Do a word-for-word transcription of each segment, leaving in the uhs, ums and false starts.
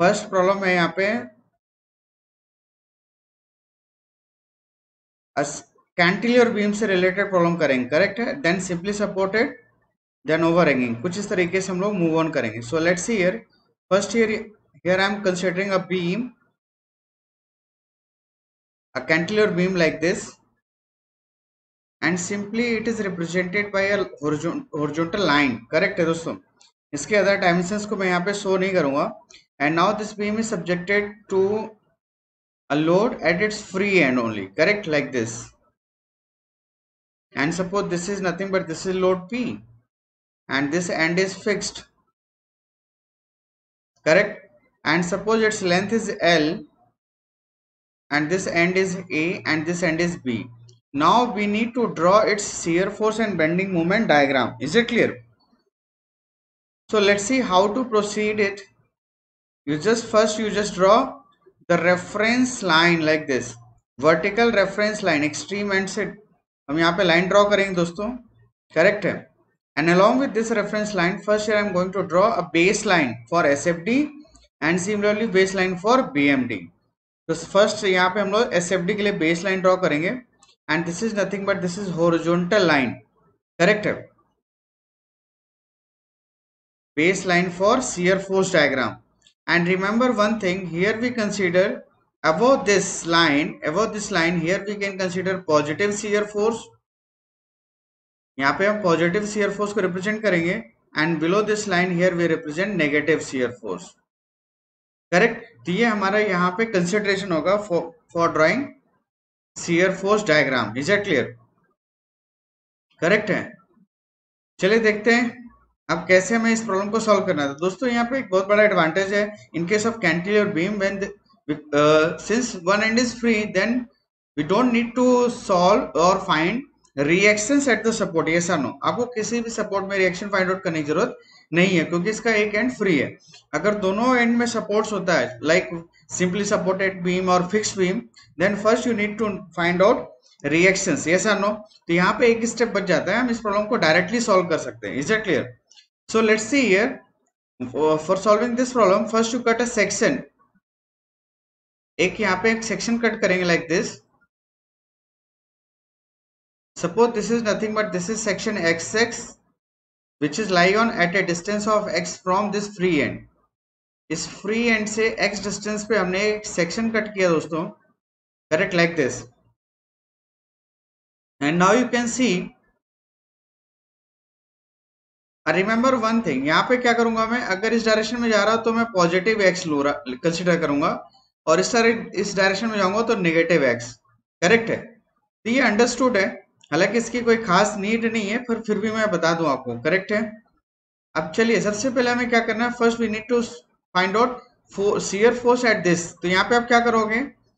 First problem है यहाँ पे कैंटिलीवर बीम से रिलेटेड प्रॉब्लम करेंगे, करेक्ट है। Then simply supported, then overhanging, कुछ इस तरीके से हम लोग मूव ऑन करेंगे। So let's see here, first here here I am considering a beam, a cantilever beam like this, and simply it is represented by a horizontal line, correct है दोस्तों। इसके अदर डायमेंशंस को मैं यहाँ पे show नहीं करूंगा। And now this beam is subjected to a load at its free end only, correct, like this. And suppose this is nothing but this is load P and this end is fixed, correct. And suppose its length is L and this end is A and this end is B. Now we need to draw its shear force and bending moment diagram. Is it clear? So let's see how to proceed it. You just first you just draw the reference line like this, vertical reference line, extreme end से हम यहाँ पे line draw करेंगे दोस्तों, correct है। And along with this reference line, first here I am going to draw a baseline for S F D and similarly baseline for B M D. तो first यहाँ पे हम लोग S F D के लिए baseline draw करेंगे and this is nothing but this is horizontal line, correct है, baseline for shear force diagram. And remember one thing, here we consider above this line, above this line here we can consider positive shear force, यहाँ पे हम positive shear force को represent करेंगे, and below this line here we represent negative shear force, correct. तो ये हमारा यहाँ पे कंसिडरेशन होगा for drawing shear force diagram. Is it clear? Correct है। चलिए देखते हैं अब कैसे हमें इस प्रॉब्लम को सॉल्व करना है। दोस्तों यहाँ पे एक बहुत बड़ा एडवांटेज है in case of cantilever beam, when since one end is free then we don't need to solve और find reactions at the support. Yes और नो, आपको किसी भी सपोर्ट में रिएक्शन फाइंड आउट करने की जरूरत नहीं है क्योंकि इसका एक एंड फ्री है। अगर दोनों एंड में सपोर्ट्स होता है लाइक सिंपली सपोर्टेड बीम और fixed beam, then first you need to find out reactions. Yes और नो, तो यहाँ पे एक स्टेप बच जाता है, हम इस प्रॉब्लम को डायरेक्टली सॉल्व कर सकते हैं। Is it clear? So let's see here for solving this problem, first you cut a section. एक यहाँ पे एक सेक्शन कट करेंगे like this. Suppose this is nothing but this is section X X which is lie on at a distance of X from this free end. इस free end से X distance पे हमने एक section cut किया दोस्तों, correct, like this. And now you can see, remember one thing, यहाँ पे क्या करूंगा मैं, अगर इस डायरेक्शन में जा रहा हूं तो मैं पॉजिटिव X लो रहा कंसिडर करूंगा, और इस तरह इस डायरेक्शन में जाऊंगा तो नेगेटिव X, करेक्ट है। तो ये अंडरस्टूड है, हालांकि इसकी कोई खास नीड नहीं है, पर फिर भी मैं बता दूं आपको, करेक्ट है। अब चलिए सबसे पहले हमें क्या करना है, first we need to find out shear force at this. तो यहाँ पे आप क्या करोगे,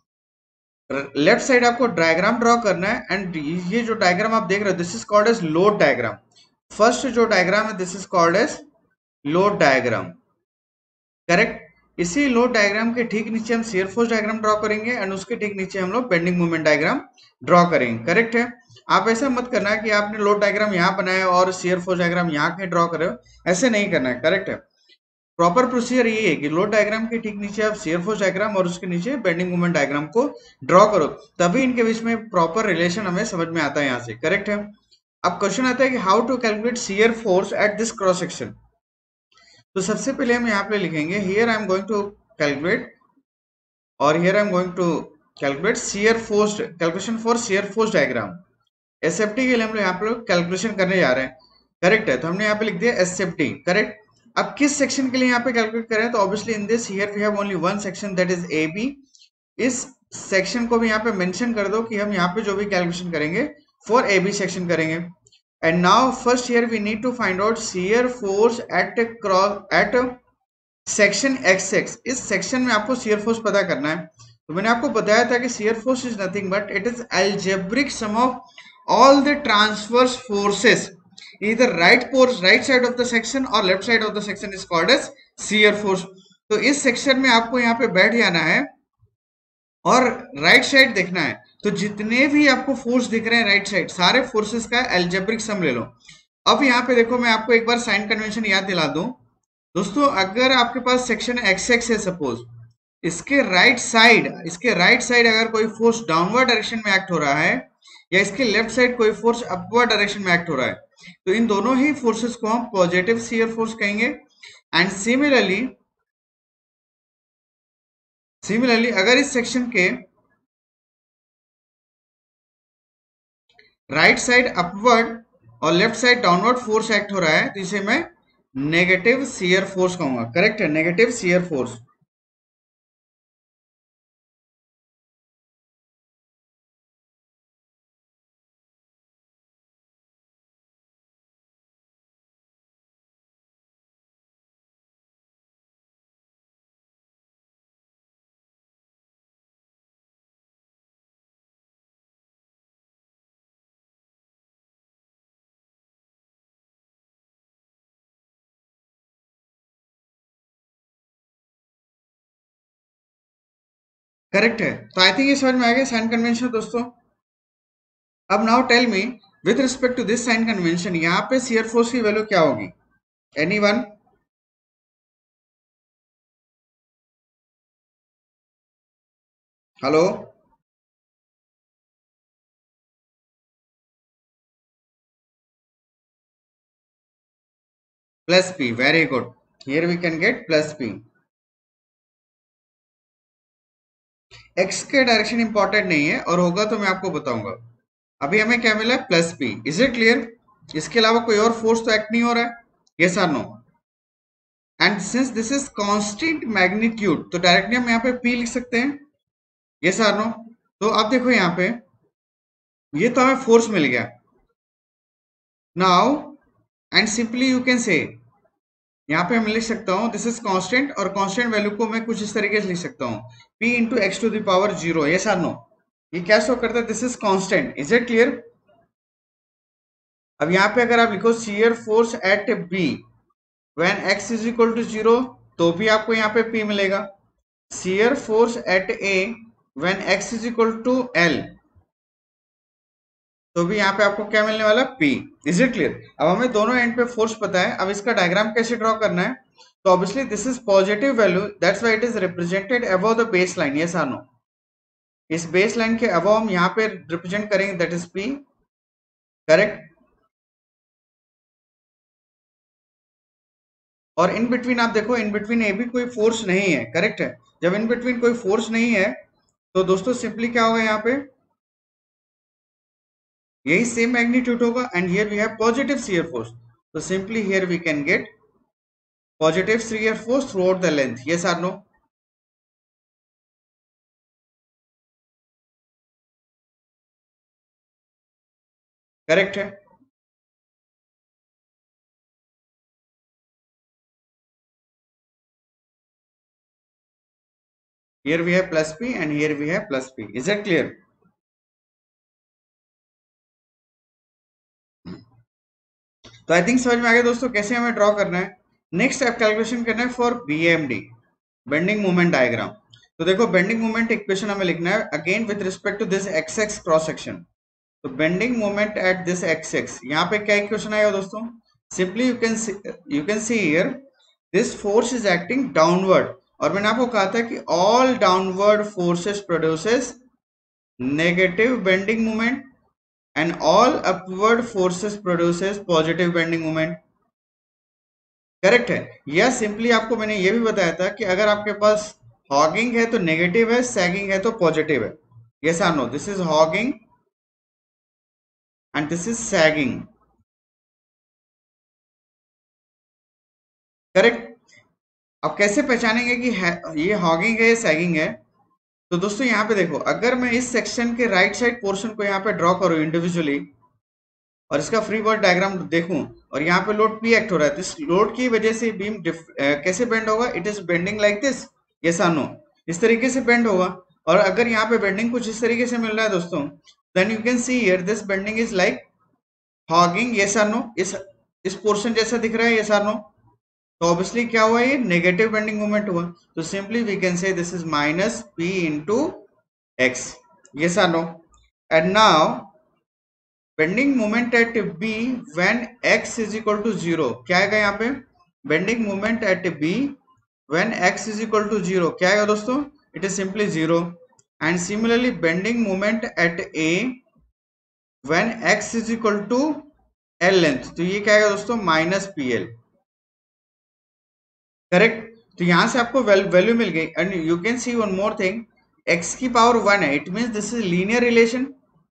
लेफ्ट साइड आपको डायग्राम ड्रॉ करना है, एंड ये जो डायग्राम आप देख रहे हो this is called as load diagram. First जो डायग्राम है this is called as load diagram, correct. इसी लोड डायग्राम के ठीक नीचे हम shear force डायग्राम ड्रॉ करेंगे एंड उसके ठीक नीचे हम लोग बेंडिंग मोमेंट डायग्राम ड्रॉ करेंगे, करेक्ट है। आप ऐसा मत करना है कि आपने लोड डायग्राम यहाँ बनाया और shear force डायग्राम यहाँ के ड्रॉ कर रहे हो, ऐसे नहीं करना है, करेक्ट है। प्रॉपर प्रोसीजर ये है कि लोड डायग्राम के ठीक नीचे आप shear force डायग्राम और उसके नीचे बेंडिंग मोमेंट डायग्राम को ड्रॉ करो, तभी इनके बीच में प्रॉपर रिलेशन हमें समझ में आता है यहाँ से, करेक्ट है। अब क्वेश्चन आता है कि how to calculate shear force at this cross section. तो सबसे पहले हम यहाँ पे लिखेंगे here I am going to calculate, और here I am going to calculate shear force, calculation for shear force diagram. SFT के लिए हम लोग यहाँ पे कैलकुलेशन करने जा रहे हैं, करेक्ट है। तो हमने यहाँ पे लिख दिया एसएफटी, करेक्ट। अब किस सेक्शन के लिए यहाँ पे कैलकुलेट करें, तो obviously in this here we have only one section that is A B. इस सेक्शन को भी यहाँ पे मेंशन कर दो कि हम यहाँ पे जो भी कैलकुलेशन करेंगे फॉर ए बी सेक्शन करेंगे। And now first here we need to find out shear force at cross at section x x. इस सेक्शन में आपको shear force पता करना है। तो मैंने आपको बताया था कि shear force is nothing but it is algebraic sum of all the transverse forces either right force right side of the section or left side of the section is called as shear force। तो इस section में आपको यहाँ पे बैठ जाना है और राइट साइड देखना है, तो जितने भी आपको फोर्स दिख रहे हैं राइट साइड, सारे फोर्सेस का एल्जेब्रिक सम ले लो। अब यहाँ पे देखो मैं आपको एक बार साइन कन्वेंशन याद दिला दूं, दोस्तों अगर आपके पास सेक्शन एक्स एक्स है सपोज, इसके राइट साइड इसके राइट साइड अगर कोई फोर्स डाउनवर्ड डायरेक्शन में एक्ट हो रहा है या इसके लेफ्ट साइड कोई फोर्स अपवर्ड डायरेक्शन में एक्ट हो रहा है, तो इन दोनों ही फोर्सेस को हम पॉजिटिव शियर फोर्स कहेंगे। एंड सिमिलरली सिमिलरली अगर इस सेक्शन के राइट साइड अपवर्ड और left side downward force act हो रहा है, तो इसे मैं नेगेटिव शियर फोर्स कहूंगा। करेक्ट है, नेगेटिव शियर फोर्स। करेक्ट है, तो आई थिंक ये समझ में आ गया साइन कन्वेंशन दोस्तों। अब now tell me with respect to this sign convention, यहाँ पे शियर फोर्स की वैल्यू क्या होगी? Anyone? Hello? Plus P, very good. Here we can get plus P. X के डायरेक्शन इंपॉर्टेंट नहीं है, और होगा तो मैं आपको बताऊंगा। अभी हमें क्या मिला है? Plus P. Is it clear? इसके अलावा कोई और फोर्स तो एक्ट नहीं हो रहा है। यस और no? And since this is constant magnitude, तो डायरेक्टली हम यहाँ पे पी लिख सकते हैं। यस और नो? तो आप देखो यहाँ पे, ये तो हमें फोर्स मिल गया। Now and simply you can say, यहाँ पे मैं लिख सकता हूँ दिस इज कांस्टेंट, और कांस्टेंट वैल्यू को मैं कुछ इस तरीके से लिख सकता हूँ, p into x to the power zero. Yes और नो? ये क्या शो करता है? This is constant. Is it clear? अब यहाँ पे अगर आप लिखो shear force at B when x is equal to zero, तो भी आपको यहाँ पे p मिलेगा। Shear force at a when x is equal to l, तो भी यहाँ पे आपको क्या मिलने वाला? P। Is it clear? अब हमें दोनों एंड पे फोर्स पता है, अब इसका डायग्राम कैसे ड्रॉ करना है? तो obviously this is positive value, that's why it is represented above the base line. Yes और नो? इस बेस लाइन के अबव हम यहाँ पे रिप्रेजेंट करेंगे, दैट इज P। करेक्ट? और इन बिटवीन आप देखो, इन बिटवीन ए भी कोई फोर्स नहीं है। करेक्ट है? जब इन बिटवीन कोई फोर्स नहीं है, तो दोस्तों सिंपली क्या होगा यहाँ पे? यही सेम मैग्नीट्यूड होगा, and here we have positive shear force, तो simply here we can get positive shear force throughout the length. Yes और नो? करेक्ट है? Here we have plus p and here we have plus p. Is that clear? तो I think समझ में आ गया दोस्तों कैसे हमें ड्रॉ करना है। नेक्स्ट आप कैलकुलेशन करना है for BMD, bending moment diagram. तो देखो बेंडिंग मोमेंट इक्वेशन हमें लिखना है again with respect to this x x cross section. तो bending moment at this x x, यहाँ पे क्या इक्वेशन आएगा दोस्तों? Simply you can you can see here this force is acting downward, और मैंने आपको कहा था कि all downward forces produces negative bending moment and all upward forces produces positive bending moment। Correct है? या सिंपली आपको मैंने ये भी बताया था कि अगर आपके पास हॉगिंग है तो नेगेटिव है, सैगिंग है तो पॉजिटिव है। यस और no? This is hogging and this is sagging. Correct? अब कैसे पहचानेंगे कि है, ये हॉगिंग है या सैगिंग है? तो दोस्तों यहाँ पे देखो, अगर मैं इस सेक्शन के राइट साइड पोर्शन को यहाँ पे ड्रॉ करूं इंडिविजुअली, और इसका फ्री बॉडी डायग्राम देखूं, और यहाँ पे लोड पी एक्ट हो रहा है, तो इस लोड की वजह से बीम कैसे बेंड होगा? It is bending like this. Yes और नो? इस तरीके से बेंड होगा। और अगर यहाँ पे बेंडिंग कुछ इस तरीके से मिल रहा है दोस्तों, then you can see here this bending is like hogging. Yes और नो? इस इस पोर्शन जैसा दिख रहा है। यस और नो? तो ऑब्वियसली क्या हुआ? ये नेगेटिव बेंडिंग मोमेंट हुआ। तो simply we can say this is minus P into x. Yes और no? And now bending moment at B when x is equal to zero, क्या आएगा यहाँ पे? Bending moment at B when x is equal to zero, क्या आएगा दोस्तों? It is simply zero. And similarly bending moment at A when x is equal to L length, तो ये क्या आएगा दोस्तों? Minus P L. करेक्ट. तो यहां से आपको वैल्यू मिल गई. And you can see one more thing, x की पावर वन है, it means this is linear relation.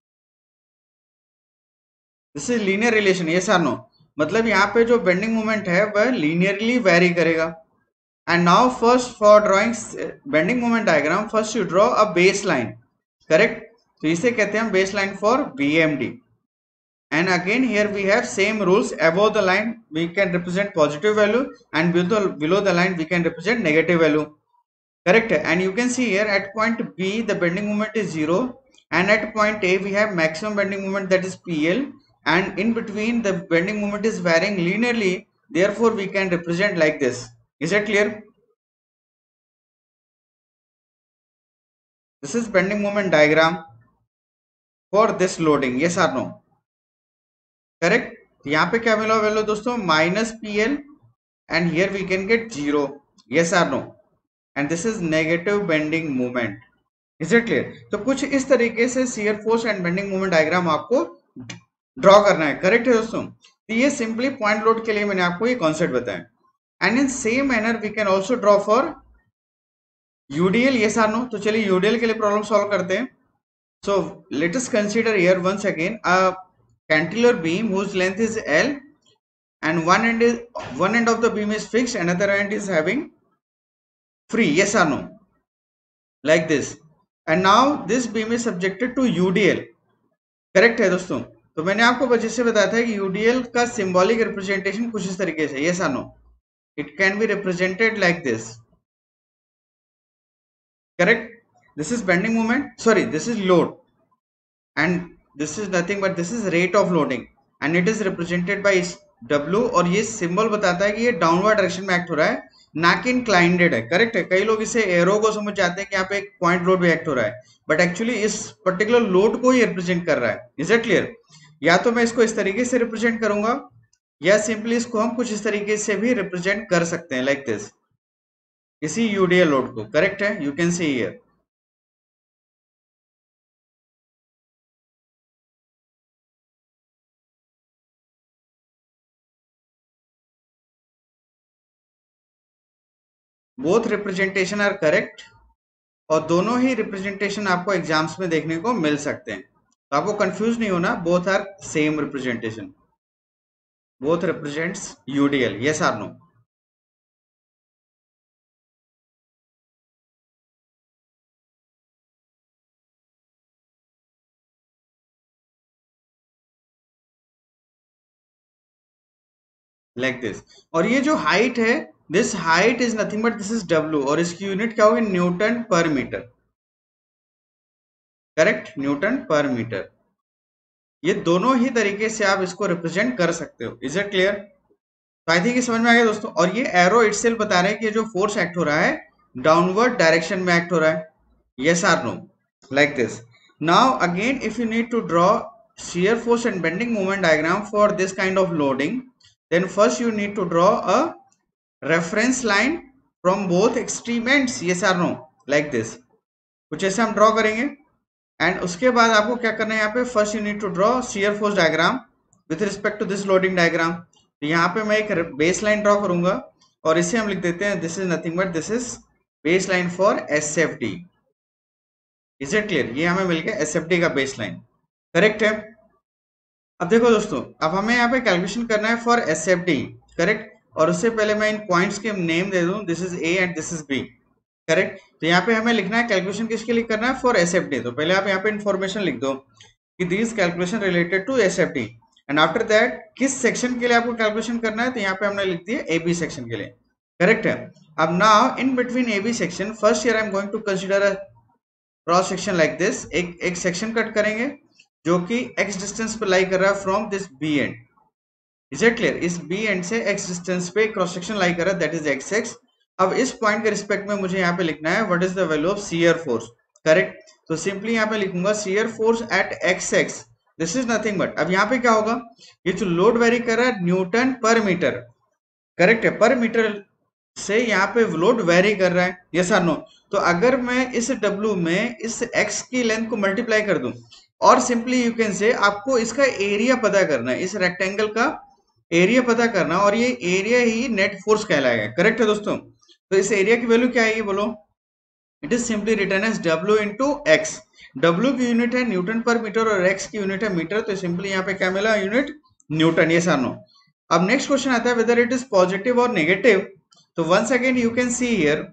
This is linear relation, yes और नो? मतलब यहाँ पे जो बेंडिंग मोमेंट है वह लीनियरली वेरी करेगा. And now first for drawing bending moment diagram, first you draw a base line. Correct. तो इसे कहते हैं base line for B M D. And again here we have same rules. Above the line we can represent positive value, and below, below the line we can represent negative value. Correct. And you can see here at point B the bending moment is zero, and at point A we have maximum bending moment, that is P L, and in between the bending moment is varying linearly, therefore we can represent like this. Is that clear? This is bending moment diagram for this loading. Yes or no? Correct. यहाँ पे क्या मिला value दोस्तों? Minus P L. And here we can get zero. Yes or no? And this is negative bending movement. Is it clear? तो कुछ इस तरीके से shear force and bending movement diagram आपको ड्रॉ करना है. करेक्ट है दोस्तों? तो ये सिंपली पॉइंट लोड के लिए मैंने आपको ये कॉन्सेप्ट बताया. And in same manner we can also draw for UDL. Yes or no? तो चलिए यूडीएल के लिए प्रॉब्लम सॉल्व करते हैं. So let us consider here once again a cantilever beam whose length is L, and one end is one end of the beam is fixed, another end is having free. Yes or no? Like this. And now this beam is subjected to U D L. Correct है दोस्तों? तो मैंने आपको वजह से बताया था कि यूडीएल का सिंबॉलिक रिप्रेजेंटेशन कुछ इस तरीके से. यस और no? It can be represented like this. Correct. This is bending moment, sorry this is load, and this is nothing but this is rate of loading, and it is represented by W. और ये symbol बताता है कि ये downward direction में act हो रहा है, ना कि इंक्लाइंडेड है. करेक्ट है? कई लोग इसे एरो को समझ जाते हैं कि यहाँ पे एक पॉइंट लोड भी एक्ट हो रहा है, बट एक्चुअली इस पर्टिकुलर लोड को ही रिप्रेजेंट कर रहा है. Is it clear? या तो मैं इसको इस तरीके से रिप्रेजेंट करूंगा, या सिंपली इसको हम कुछ इस तरीके से भी रिप्रेजेंट कर सकते हैं, लाइक दिस, इसी यूडीएल लोड को. करेक्ट है? You can see here. Both representation are correct, और दोनों ही रिप्रेजेंटेशन आपको एग्जाम्स में देखने को मिल सकते हैं. तो आपको कंफ्यूज नहीं होना, both are same representation, both represents UDL. Yes or no? Like this. और ये जो हाइट है, this height is nothing but this is W, और इसकी यूनिट क्या होगी? Newton per metre. Correct? Newton per metre. ये दोनों ही तरीके से आप इसको रिप्रेजेंट कर सकते हो. Is it clear? तो आई थिंक ये समझ में आ गया दोस्तों. और ये एरो इटसेल्फ बता रहे हैं कि जो फोर्स एक्ट हो रहा है डाउनवर्ड डायरेक्शन में एक्ट हो रहा है. Yes or no? Like this. Now again if you need to draw shear force and bending moment diagram for this kind of loading, then first you need to draw a reference line from both extreme ends. Yes or no? Like this. कुछ ऐसे हम draw करेंगे, and उसके बाद आपको क्या करना है यहाँ पे? First you need to draw shear force diagram with respect to this loading diagram. तो यहाँ पे मैं एक बेस लाइन ड्रॉ करूंगा, और इसे हम लिख देते हैं this is nothing but this is base line for S F D. Is it clear? ये हमें मिल गया एस एफ डी का बेस लाइन. करेक्ट है? अब देखो दोस्तों, अब हमें यहाँ पे कैलकुलेशन करना है for S F D. Correct. और उससे पहले मैं इन पॉइंट्स के नेम दे दूं, this is A and this is B. Correct. तो यहाँ पे हमें लिखना है कैलकुलेशन किसके लिए करना है? For S F D. तो पहले आप यहाँ पे इंफॉर्मेशन लिख दो कि this calculation related to S F D, and after that किस सेक्शन के लिए आपको कैलकुलेशन करना है? तो यहाँ पे हमने लिख दिया ए बी सेक्शन के लिए. करेक्ट है? अब now in between A B section, first year I am going to consider a cross section like this. एक एक सेक्शन कट करेंगे जो कि x डिस्टेंस पे लाई कर रहा है from this B end. Is it clear? इस बी एंड से x डिस्टेंस पे क्रॉस सेक्शन लाई कर रहा है, दैट इज एक्स एक्स. अब इस पॉइंट के रिस्पेक्ट में मुझे यहाँ पे लिखना है what is the value of shear force. Correct. तो सिंपली यहाँ पे लिखूंगा shear force at x x, this is nothing but, अब यहाँ पे क्या होगा? ये जो लोड वेरी कर रहा है न्यूटन पर मीटर. करेक्ट है, पर मीटर से यहाँ पे लोड वेरी कर रहा है, यस और नो। तो अगर मैं इस W में इस x की लेंथ को मल्टीप्लाई कर दूं और सिंपली यू कैन से आपको इसका एरिया पता करना है, इस रेक्टेंगल का एरिया पता करना, और ये एरिया ही नेट फोर्स कहलाएगा। करेक्ट है दोस्तों। तो इस एरिया की वैल्यू क्या आएगी बोलो? It is simply written as W into x. W की यूनिट है न्यूटन पर मीटर और x की यूनिट है मीटर, तो सिंपली यहाँ पे क्या मिला? यूनिट न्यूटन, ये सानो। अब नेक्स्ट क्वेश्चन आता है वेदर इट इज पॉजिटिव और नेगेटिव। तो once again you can see here,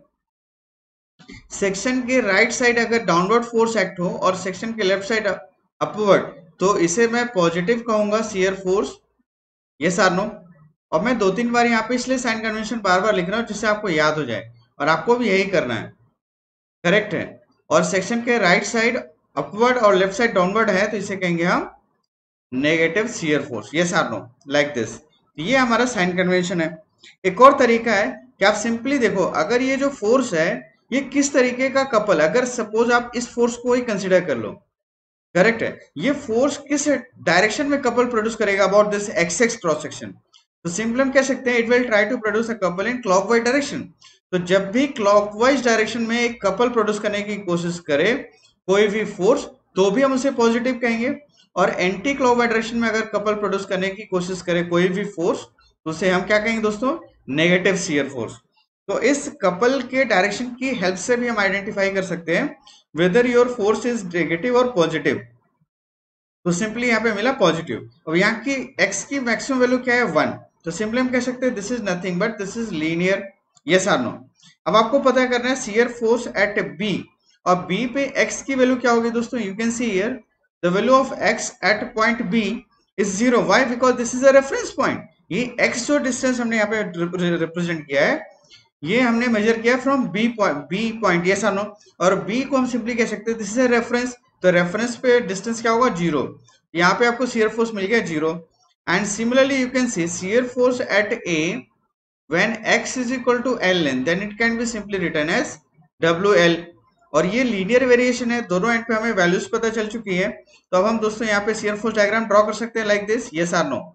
section के राइट साइड अगर डाउनवर्ड फोर्स एक्ट हो और सेक्शन के लेफ्ट साइड अपवर्ड, तो इसे मैं पॉजिटिव कहूंगा शियर फोर्स, ये आर नो। और मैं दो तीन बार यहाँ पे इसलिए साइन कन्वेंशन बार बार लिख रहा हूँ जिससे आपको याद हो जाए, और आपको भी यही करना है। करेक्ट है। और सेक्शन के राइट साइड अपवर्ड और लेफ्ट साइड डाउनवर्ड है, तो इसे कहेंगे हम negative shear force, yes or no, like this. ये हमारा साइन कन्वेंशन है। एक और तरीका है कि आप सिंपली देखो, अगर ये जो फोर्स है ये किस तरीके का कपल, अगर सपोज आप इस फोर्स को ही कंसिडर कर लो, करेक्ट है, ये फोर्स किस डायरेक्शन में कपल प्रोड्यूस करेगा about this x x cross section, तो सिंपल हम कह सकते हैं it will try to produce a couple in clockwise direction. तो जब भी क्लॉकवाइज डायरेक्शन में एक कपल प्रोड्यूस करने की कोशिश करे कोई भी फोर्स, तो भी हम उसे पॉजिटिव कहेंगे, और एंटी क्लॉकवाइज डायरेक्शन में अगर कपल प्रोड्यूस करने की कोशिश करे कोई भी फोर्स, तो उसे हम क्या कहेंगे दोस्तों? Negative shear force. तो इस कपल के डायरेक्शन की हेल्प से भी हम आइडेंटिफाई कर सकते हैं whether your force is negative or positive. तो सिंपली यहाँ पे मिला पॉजिटिव। अब यहाँ की x की मैक्सिमम वैल्यू क्या है? वन। तो सिंपली हम कह सकते हैं this is nothing but this is linear, yes or no. अब आपको पता करना है शियर फोर्स एट b, और b पे x की वैल्यू क्या होगी दोस्तों? You can see here the value of x at point b is zero. Why? Because this is a reference point. ये x जो डिस्टेंस हमने यहाँ पे रिप्रेजेंट किया है, ये हमने मेजर किया from B point, B point, yes or no. और बी को हम सिंपली कह सकते हैं दिस इज अ रेफरेंस, तो रेफरेंस पे डिस्टेंस क्या होगा? जीरो। यहाँ पे आपको शियर फोर्स मिल गया zero. And similarly you can see shear force at A when x is equal to l length, then it can be simply written as W L. और ये लीनियर वेरिएशन है, दोनों and पे हमें values पता चल चुकी है। तो अब हम दोस्तों यहाँ पे शियर फोर्स डायग्राम ड्रॉ कर सकते हैं like this, yes or no,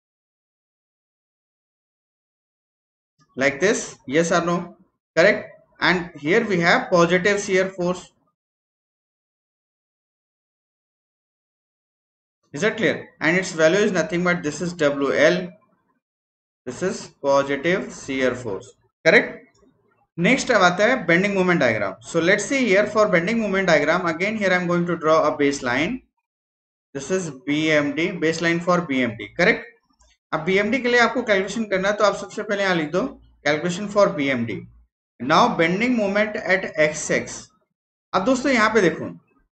like this, yes or no, correct? And here we have positive shear force. Is that clear? And its value is nothing but this is W L, this is positive shear force, correct? Next अब आता है bending moment diagram. So let's see here for bending moment diagram, again here I am going to draw a baseline. This is B M D, baseline for B M D, correct? अब B M D के लिए आपको calculation करना है, तो आप सबसे पहले यहाँ लिख दो calculation for B M D. Now bending moment at x x. अब दोस्तों यहाँ पे देखो,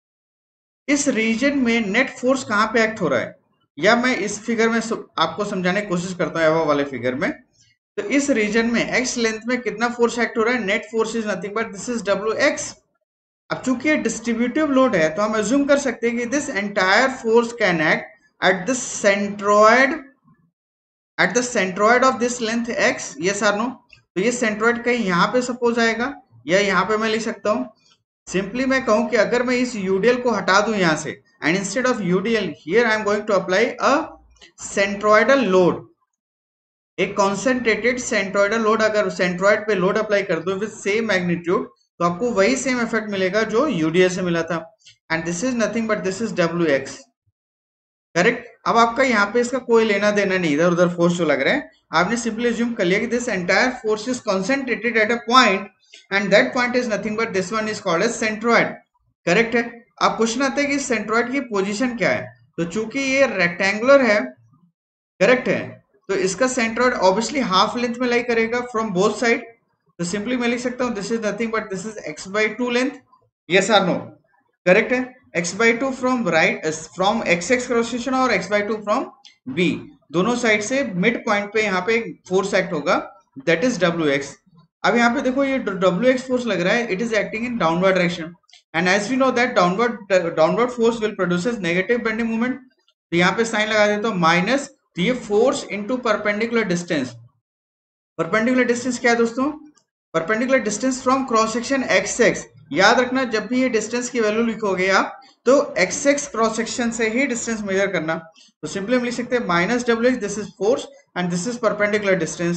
इस रीजन में नेट फोर्स कहाँ पे एक्ट हो रहा है, या मैं इस फिगर में आपको समझाने की कोशिश करता हूँ वाले फिगर में। तो इस रीजन में एक्स लेंथ में कितना फोर्स एक्ट हो रहा है? Net force is nothing but this is W x. अब चूंकि ये डिस्ट्रीब्यूटिव लोड है, तो हम अज्यूम कर सकते हैं कि this entire force can act at the centroid, at the centroid of this length x, yes or no. तो ये सेंट्रोइड कहीं यहाँ पे सपोज आएगा, या यहाँ पे मैं लिख सकता हूँ सिंपली मैं कहूं कि अगर मैं इस यूडीएल को हटा दूं यहां से, and instead of UDL here I am going to apply a centroidal load, एक कॉन्सेंट्रेटेड सेंट्रोइडल लोड, अगर सेंट्रोइड पे लोड अप्लाई कर दो विद सेम मैग्नीट्यूड, तो आपको वही सेम इफेक्ट मिलेगा जो यूडीएल से मिला था। And this is nothing but this is W x, correct? अब आपका यहाँ पे इसका कोई लेना देना नहीं, इधर उधर फोर्स जो लग रहा है, आपने सिंपली अज्यूम कर लिया कि this entire force is concentrated at a point and that point is nothing but this one is called as centroid, correct है? अब क्वेश्चन आता है कि सेंट्रोइड की पोजीशन क्या है। तो चूंकि ये रेक्टेंगुलर है, करेक्ट है, तो इसका सेंट्रोइड ऑब्वियसली हाफ लेंथ में लाई करेगा फ्रॉम बोथ साइड। तो सिंपली मैं लिख सकता हूं this is nothing but this is x by two length, yes or no, correct है? X by two from right, from x x cross section और x by two from B, दोनों side से mid point पे यहाँ पे force act होगा, that is W x. अब यहाँ पे देखो ये डब्ल्यू एक्स फोर्स लग रहा है, it is acting in downward direction, and as we know that downward downward force will produces negative bending moment. तो यहाँ पे साइन लगा देता हूँ माइनस, तो ये force into perpendicular distance. Perpendicular distance क्या है दोस्तों? Perpendicular distance from cross section x x. याद रखना जब भी ये डिस्टेंस की वैल्यू लिखोगे आप, तो एक्स एक्स क्रॉस सेक्शन से ही डिस्टेंस मेजर करना। तो सिंपली हम लिख सकते हैं minus W x, this is force and this is perpendicular distance.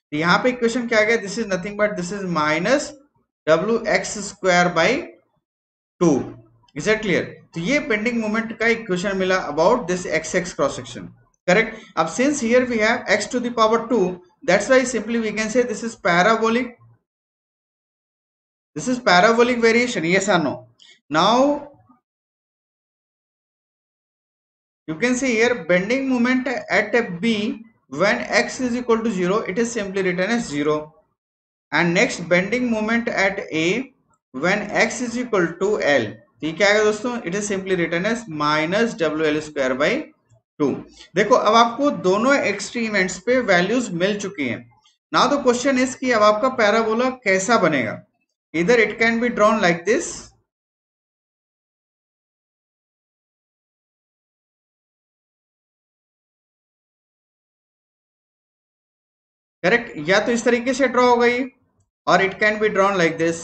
तो यहाँ पे इक्वेशन क्या आ गया, this is nothing but this is minus W x square by two. Is it clear? तो ये बेंडिंग मोमेंट का इक्वेशन मिला about this x x cross section. Correct. अब since here we have x to the power two, that's why simply we can say this is parabolic. This is parabolic variation, yes or no? Now you can see here bending moment at b when x is equal to zero, it is simply written as zero. And next bending moment at a when x is equal to l, ये क्या है दोस्तों, it is simply written as minus W L square by two. देखो अब आपको दोनों एक्सट्रीमेंट्स पे values मिल चुकी हैं। नाउ द क्वेश्चन इज कि अब आपका पैराबोला कैसा बनेगा। इधर it can be drawn like this, correct, या तो इस तरीके से ड्रॉ हो गई, और it can be drawn like this,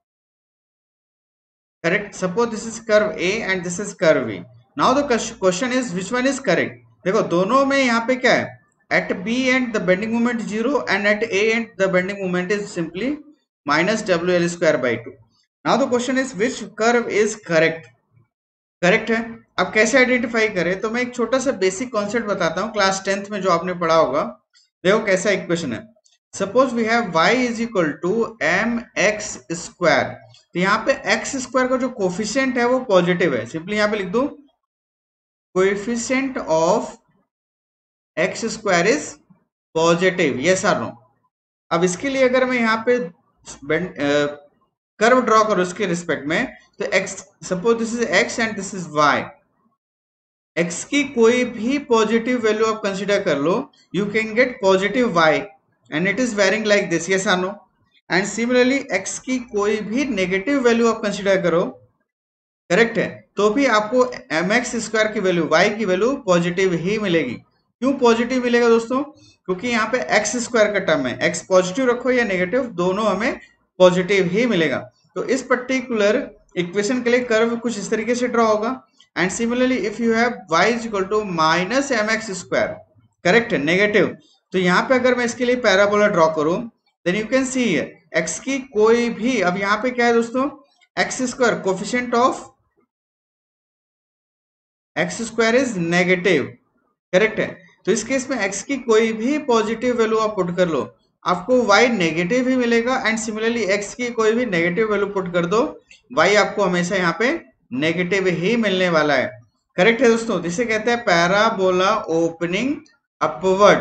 correct. Suppose this is curve A and this is curve B. Now the question is which one is correct. देखो दोनों में यहाँ पे क्या है, at B and the bending moment zero and at A and the bending moment is simply minus W L square by two. Now the question is which curve is correct. Correct है। अब कैसे identify करें, तो मैं एक छोटा सा basic concept बताता हूँ क्लास टेंथ में जो आपने पढ़ा होगा। देखो कैसा इक्वेशन है। Suppose we have y is equal to M x square. तो यहाँ पे x स्क्वायर का जो कोफिशिएंट है वो पॉजिटिव है। सिंपली यहाँ पे लिख दू कोएफिशिएंट ऑफ x स्क्वायर इज पॉजिटिव, यस और नो। अब इसके लिए अगर मैं यहाँ पे कर्व ड्रॉ करूँ इसके रिस्पेक्ट में, तो x, suppose this is x and this is y, x की कोई भी पॉजिटिव वैल्यू आप कंसीडर कर लो, you can get positive y and it is varying like this, yes और नो। एंड सिमिलरली x की कोई भी नेगेटिव वैल्यू आप कंसीडर करो, करेक्ट है, तो भी आपको एम एक्स स्क्वायर की वैल्यू, y की वैल्यू पॉजिटिव ही मिलेगी। क्यों पॉजिटिव मिलेगा दोस्तों, क्योंकि यहाँ पे एक्स स्क्वायर का टर्म है, x पॉजिटिव रखो या नेगेटिव दोनों हमें पॉजिटिव ही मिलेगा। तो इस पर्टिकुलर इक्वेशन के लिए कर्व कुछ इस तरीके से ड्रॉ होगा। And similarly if you have y is equal to minus M x square, correct है, नेगेटिव, तो यहाँ पे अगर मैं इसके लिए पैराबोला ड्रॉ करूं, then you can see x की कोई भी, अब यहाँ पे क्या है दोस्तों, x square coefficient of x square is negative, correct है। तो इस केस में x की कोई भी पॉजिटिव वैल्यू आप पुट कर लो, आपको y नेगेटिव ही मिलेगा। एंड सिमिलरली x की कोई भी नेगेटिव वैल्यू पुट कर दो, y आपको हमेशा यहाँ पे नेगेटिव ही मिलने वाला है, करेक्ट है दोस्तों। जिसे कहते हैं parabola opening upward,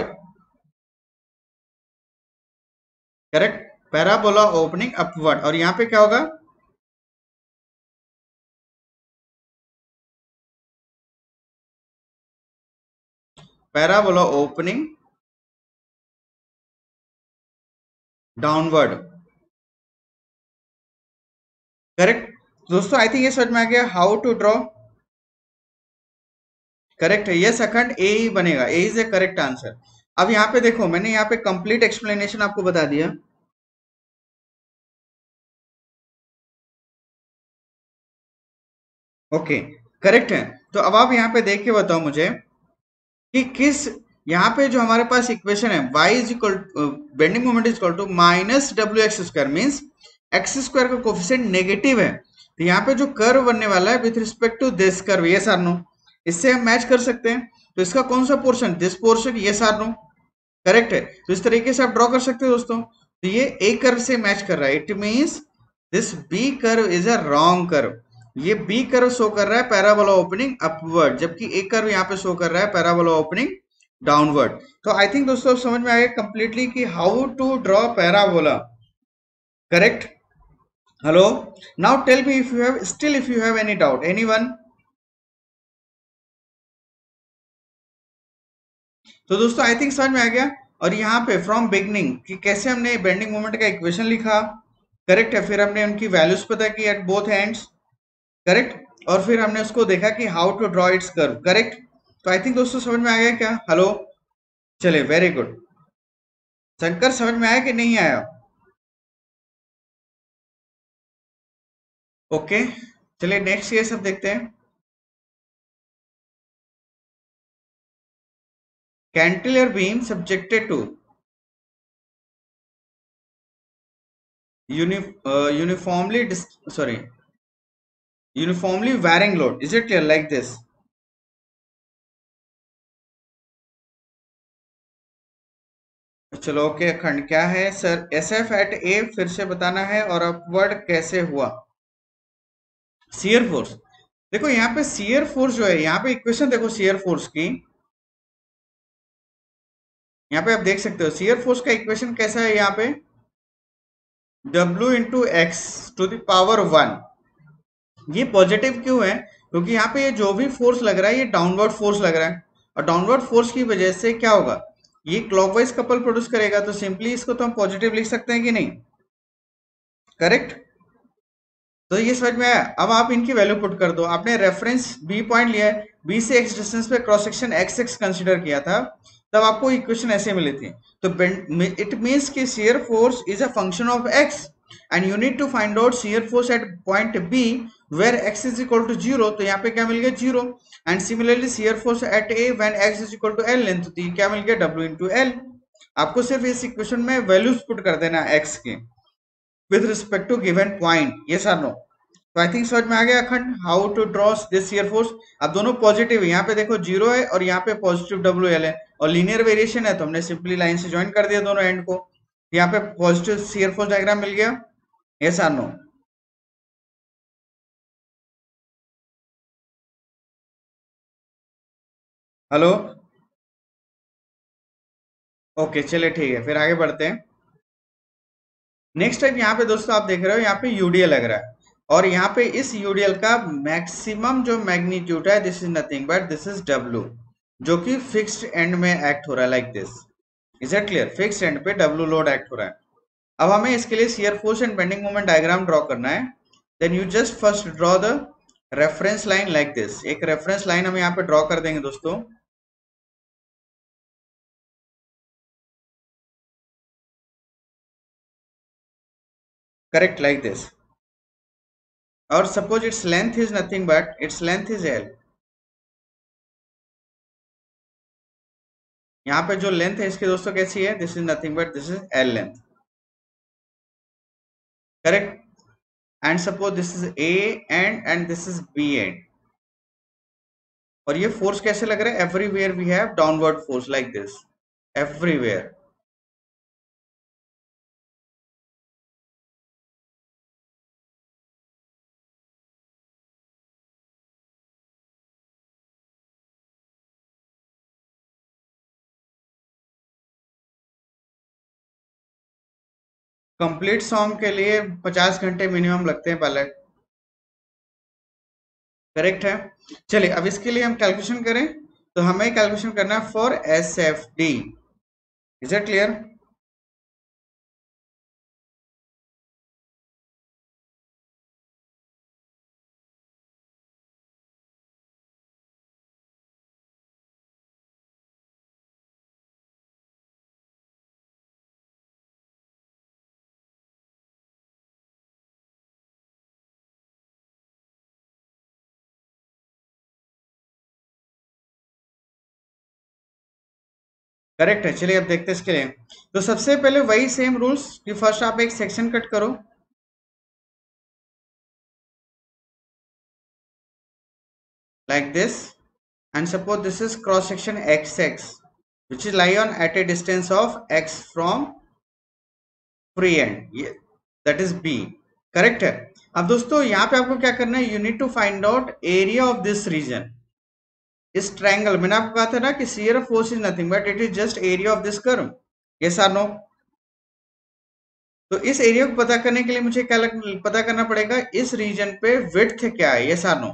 correct, parabola opening upward. और यहाँ पे क्या होगा, पैराबोला ओपनिंग डाउनवर्ड, करेक्ट। दोस्तों आई थिंक ये समझ में आ गया हाउ टू ड्रॉ, करेक्ट है। ये सेकंड ए ही बनेगा, A is a correct answer. अब यहाँ पे देखो मैंने यहाँ पे कंप्लीट एक्सप्लेनेशन आपको बता दिया, ओके, करेक्ट है। तो अब आप यहाँ पे देख के बताओ मुझे कि किस, यहाँ पे जो हमारे पास इक्वेशन है y is equal bending moment is equal to minus W x square, means x square का कोफिशिएंट नेगेटिव है। तो यहाँ पे जो कर्व बनने वाला है with respect to this curve, yes और नो, इससे हम मैच कर सकते हैं। तो इसका कौन सा पोर्शन, दिस पोर्शन, यस और नो, करेक्ट है। तो इस तरीके से आप ड्रॉ कर सकते हो दोस्तों। तो ये ए कर्व से मैच कर रहा है, it means this B curve is a wrong curve. ये बी कर्व शो कर रहा है पैराबोला ओपनिंग अपवर्ड, जबकि ए कर्व यहाँ पे शो कर रहा है पैराबोला ओपनिंग डाउनवर्ड। तो आई थिंक दोस्तों समझ में आएगा कंप्लीटली कि how to draw parabola, correct. Hello, now tell me if you have still if you have any doubt, anyone. तो दोस्तों आई थिंक समझ में आ गया। और यहाँ पे फ्रॉम बिगनिंग कि कैसे हमने बेंडिंग मोमेंट का इक्वेशन लिखा, करेक्ट है, फिर हमने उनकी वैल्यूज पता की एट बोथ एंड्स, करेक्ट, और फिर हमने उसको देखा कि how to draw its curve, correct. तो आई थिंक दोस्तों समझ में आ गया क्या, हेलो, चले, वेरी गुड। शंकर समझ में आया कि नहीं आया, ओके, चलिए नेक्स्ट ये सब देखते हैं। Cantilever beam subjected to, uni uh, uniformly dis sorry uniformly varying load. Is it clear like this? चलो ओके खंड क्या है sir? S F at A फिर से बताना है और अपवर्ड कैसे हुआ? शियर फोर्स देखो यहाँ पे शियर फोर्स जो है, यहाँ पे इक्वेशन देखो शियर फोर्स की, यहाँ पे आप देख सकते हो शियर फोर्स का इक्वेशन कैसा है यहाँ पे, W into x to the power one. ये पॉजिटिव क्यों है? क्योंकि यहाँ पे ये जो भी फोर्स लग रहा है ये डाउनवर्ड फोर्स लग रहा है, और डाउनवर्ड फोर्स की वजह से क्या होगा, ये क्लॉकवाइज कपल प्रोड्यूस करेगा, तो सिंपली इसको तो हम पॉजिटिव लिख सकते हैं कि नहीं? करेक्ट। तो ये समझ में आया? अब आप इनकी वैल्यू पुट कर दो। आपने रेफरेंस बी पॉइंट लिया है, बी से एक्स डिस्टेंस पे cross section x x consider किया था, तब आपको इक्वेशन ऐसे मिली थी। तो इट मींस कि shear force is a function of x and you need to find out shear force at point B where x is equal to zero. तो यहाँ पे क्या मिल गया? Zero. And similarly shear force at A when x is equal to L length, तो क्या मिल गया? W into L. आपको सिर्फ इस इक्वेशन में वैल्यूज पुट कर देना एक्स के with respect to given point. Yes और नो? तो आई थिंक समझ में आ गया अखंड how to draw this shear force. अब दोनों पॉजिटिव है, यहाँ पे देखो जीरो है और यहाँ पे पॉजिटिव डब्ल्यू एल है, और लीनियर वेरिएशन है तो हमने सिंपली लाइन से ज्वाइन कर दिया दोनों एंड को। यहाँ पे पॉजिटिव शियर फोर्स डायग्राम मिल गया। यस और नो? हेलो? ओके चलिए ठीक है, फिर आगे बढ़ते हैं। नेक्स्ट टाइप यहाँ पे दोस्तों आप देख रहे हो, यहाँ पे यूडीएल लग रहा है, और यहाँ पे इस यूडीएल का मैक्सिमम जो मैग्नीट्यूड है, this is nothing but this is W, जो कि फिक्स्ड एंड में एक्ट हो रहा है like this. Is it clear? Fixed end पे डब्ल्यू लोड एक्ट हो रहा है। अब हमें इसके लिए shear force and bending moment diagram draw करना है। Then you just first draw the reference line like this. एक रेफरेंस लाइन हम यहाँ पे ड्रॉ कर देंगे दोस्तों। Correct, like this. और suppose its length is nothing but its length is L. यहाँ पे जो लेंथ है इसकी दोस्तों कैसी है? This is nothing but this is L length. Correct. And suppose this is A end and this is B end. और ये फोर्स कैसे लग रहा है? Everywhere we have downward force like this, everywhere. Complete सॉन्ग के लिए पचास घंटे मिनिमम लगते हैं पहले। करेक्ट है। चलिए अब इसके लिए हम कैलकुलेशन करें, तो हमें कैलकुलेशन करना है for S F D. Is it clear? Correct है। चलिए अब देखते हैं इसके लिए। तो सबसे पहले वही सेम रूल्स कि फर्स्ट आप एक सेक्शन कट करो like this, and suppose this is cross section X X which is lie on at a distance of X from free end, that is B। Correct है। अब दोस्तों यहाँ पे आपको क्या करना है? You need to find out area of this region. इस ट्रायंगल मैंने आपको कहा था ना कि shear force is nothing but it is just area of this curve. Yes और नो? तो इस एरिया को पता करने के लिए मुझे क्या लग, पता करना पड़ेगा इस रीजन पे विड्थ क्या है। यस और नो?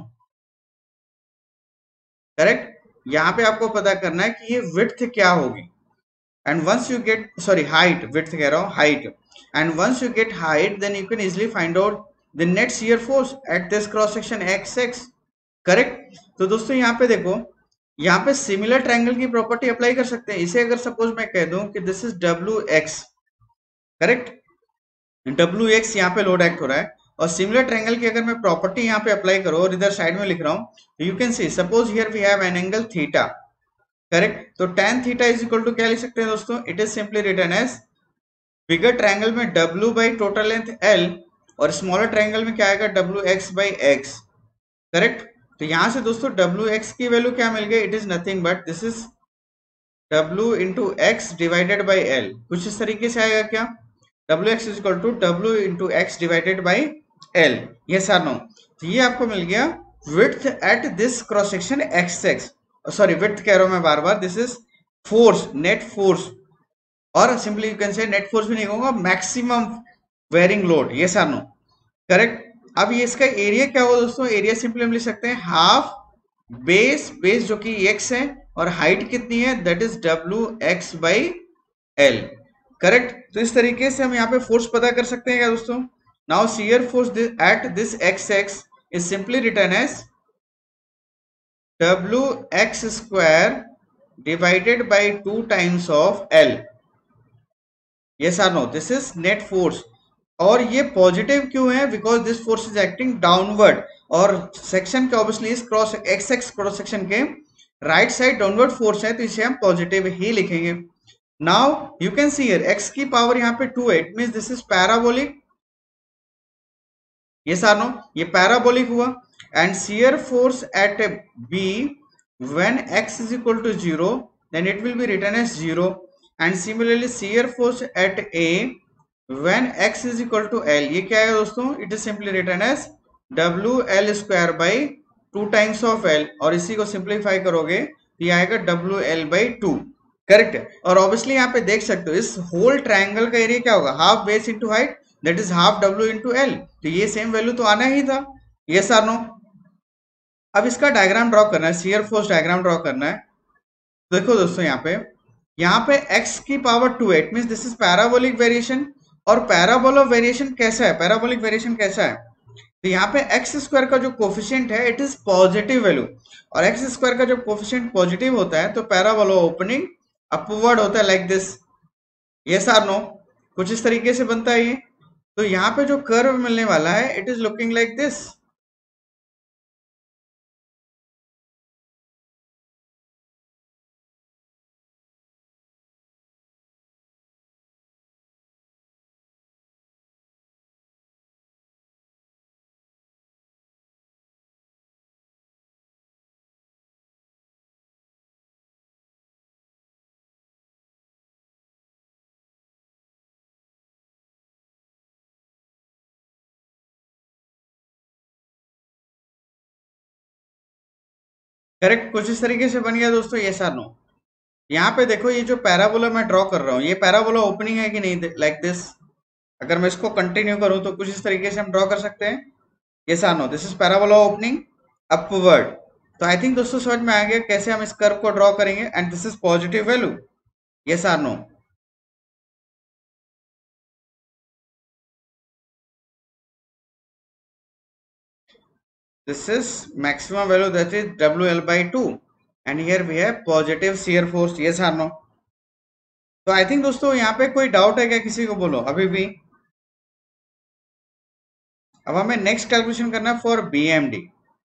करेक्ट। यहाँ पे आपको पता करना है कि ये विड्थ क्या होगी, and once you get sorry height, width कह रहा हूँ, height. And once you get height then you can easily find out the net shear force at this cross section x x. Correct. तो दोस्तों यहाँ पे देखो, यहाँ पे सिमिलर ट्रायंगल की प्रॉपर्टी अप्लाई कर सकते हैं। इसे अगर सपोज मैं कह दूं कि this is W x, correct, W x यहाँ पे लोड एक्ट हो रहा है, और सिमिलर ट्रायंगल की अगर मैं प्रॉपर्टी यहाँ पे अप्लाई करूँ और इधर साइड में लिख रहा हूँ, तो you can see suppose here we have an angle theta. Correct. तो tan theta is equal to क्या लिख सकते हैं दोस्तों? It is simply written as bigger triangle में W by total length L और स्मॉलर ट्रायंगल में क्या आएगा W x by x, correct. तो यहां से दोस्तों डब्ल्यू एक्स की वैल्यू क्या मिल गई, it is nothing but this is W into X divided by L. कुछ इस तरीके से आएगा क्या, W X is equal to W into X divided by L, yes or no. तो ये आपको मिल गया width at this cross section x X, sorry width कह रहा हूं मैं बार बार, this is force, net force, और simply you can say net force भी नहीं कहूंगा, maximum varying load, yes or no, correct. अब ये इसका एरिया क्या होगा दोस्तों, एरिया सिंपली हम लिख सकते हैं हाफ बेस, बेस जो कि x है और हाइट कितनी है that is W x by L, correct. तो इस तरीके से हम यहाँ पे फोर्स पता कर सकते हैं क्या दोस्तों। Now shear force at this x X is simply written as W x square divided by two times of L, yes or no, this is net force. और ये पॉजिटिव क्यों है, because this force is acting downward, और section के obviously इस cross X x cross section के right side downward force है, तो इसे हम पॉजिटिव ही लिखेंगे। Now you can see here x की पावर यहाँ पे टू है, it means this is parabolic, yes or no, ये पैराबोलिक हुआ। And shear force at b when x is equal to zero then it will be written as zero, and similarly shear force at a when x is equal to l, ये क्या है दोस्तों, it is simply written as w l square by two times of l, और इसी को simplify करोगे तो ये आएगा w l by two, correct है। और ऑब्वियसली यहाँ पे देख सकते हो इस होल ट्रायंगल का एरिया क्या होगा, half base into height that is half w into L, तो ये सेम वैल्यू तो आना ही था, यस आर नो। अब इसका डायग्राम ड्रॉ करना है, शियर फोर्स डायग्राम ड्रॉ करना है। देखो दोस्तों यहाँ पे यहाँ पे x की पावर टू है, it means this is parabolic variation, और पैराबोलिक वेरिएशन कैसा है, पैराबोलिक वेरिएशन कैसा है, तो यहाँ पे एक्स स्क्वायर का जो कोफिशिएंट है इट इज पॉजिटिव वैल्यू, और एक्स स्क्वायर का जो कोफिशिएंट पॉजिटिव होता है तो पैराबोला ओपनिंग अपवर्ड होता है like this, yes or no, कुछ इस तरीके से बनता है ये। तो यहाँ पे जो कर्व मिलने वाला है it is looking like this, correct, कुछ इस तरीके से बन गया दोस्तों, यस आर नो। यहाँ पे देखो ये जो पैराबोला मैं ड्रॉ कर रहा हूँ ये पैराबोला ओपनिंग है कि नहीं, लाइक दिस, अगर मैं इसको कंटिन्यू करूँ तो कुछ इस तरीके से हम ड्रॉ कर सकते हैं, yes or no, this is parabola opening upward. तो आई थिंक दोस्तों समझ में आ गया कैसे हम इस कर्व को ड्रॉ करेंगे, and this is positive value, yes or no. This is maximum value, that is W L by two, and here we have positive shear force, yes or no। तो आई थिंक दोस्तों यहाँ पे कोई doubt है क्या, किसी को बोलो अभी भी। अब हमें नेक्स्ट कैलकुलेशन करना है for B M D.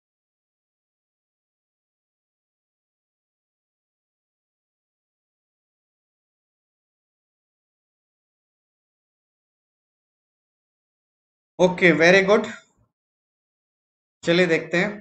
Okay very good, चलिए देखते हैं।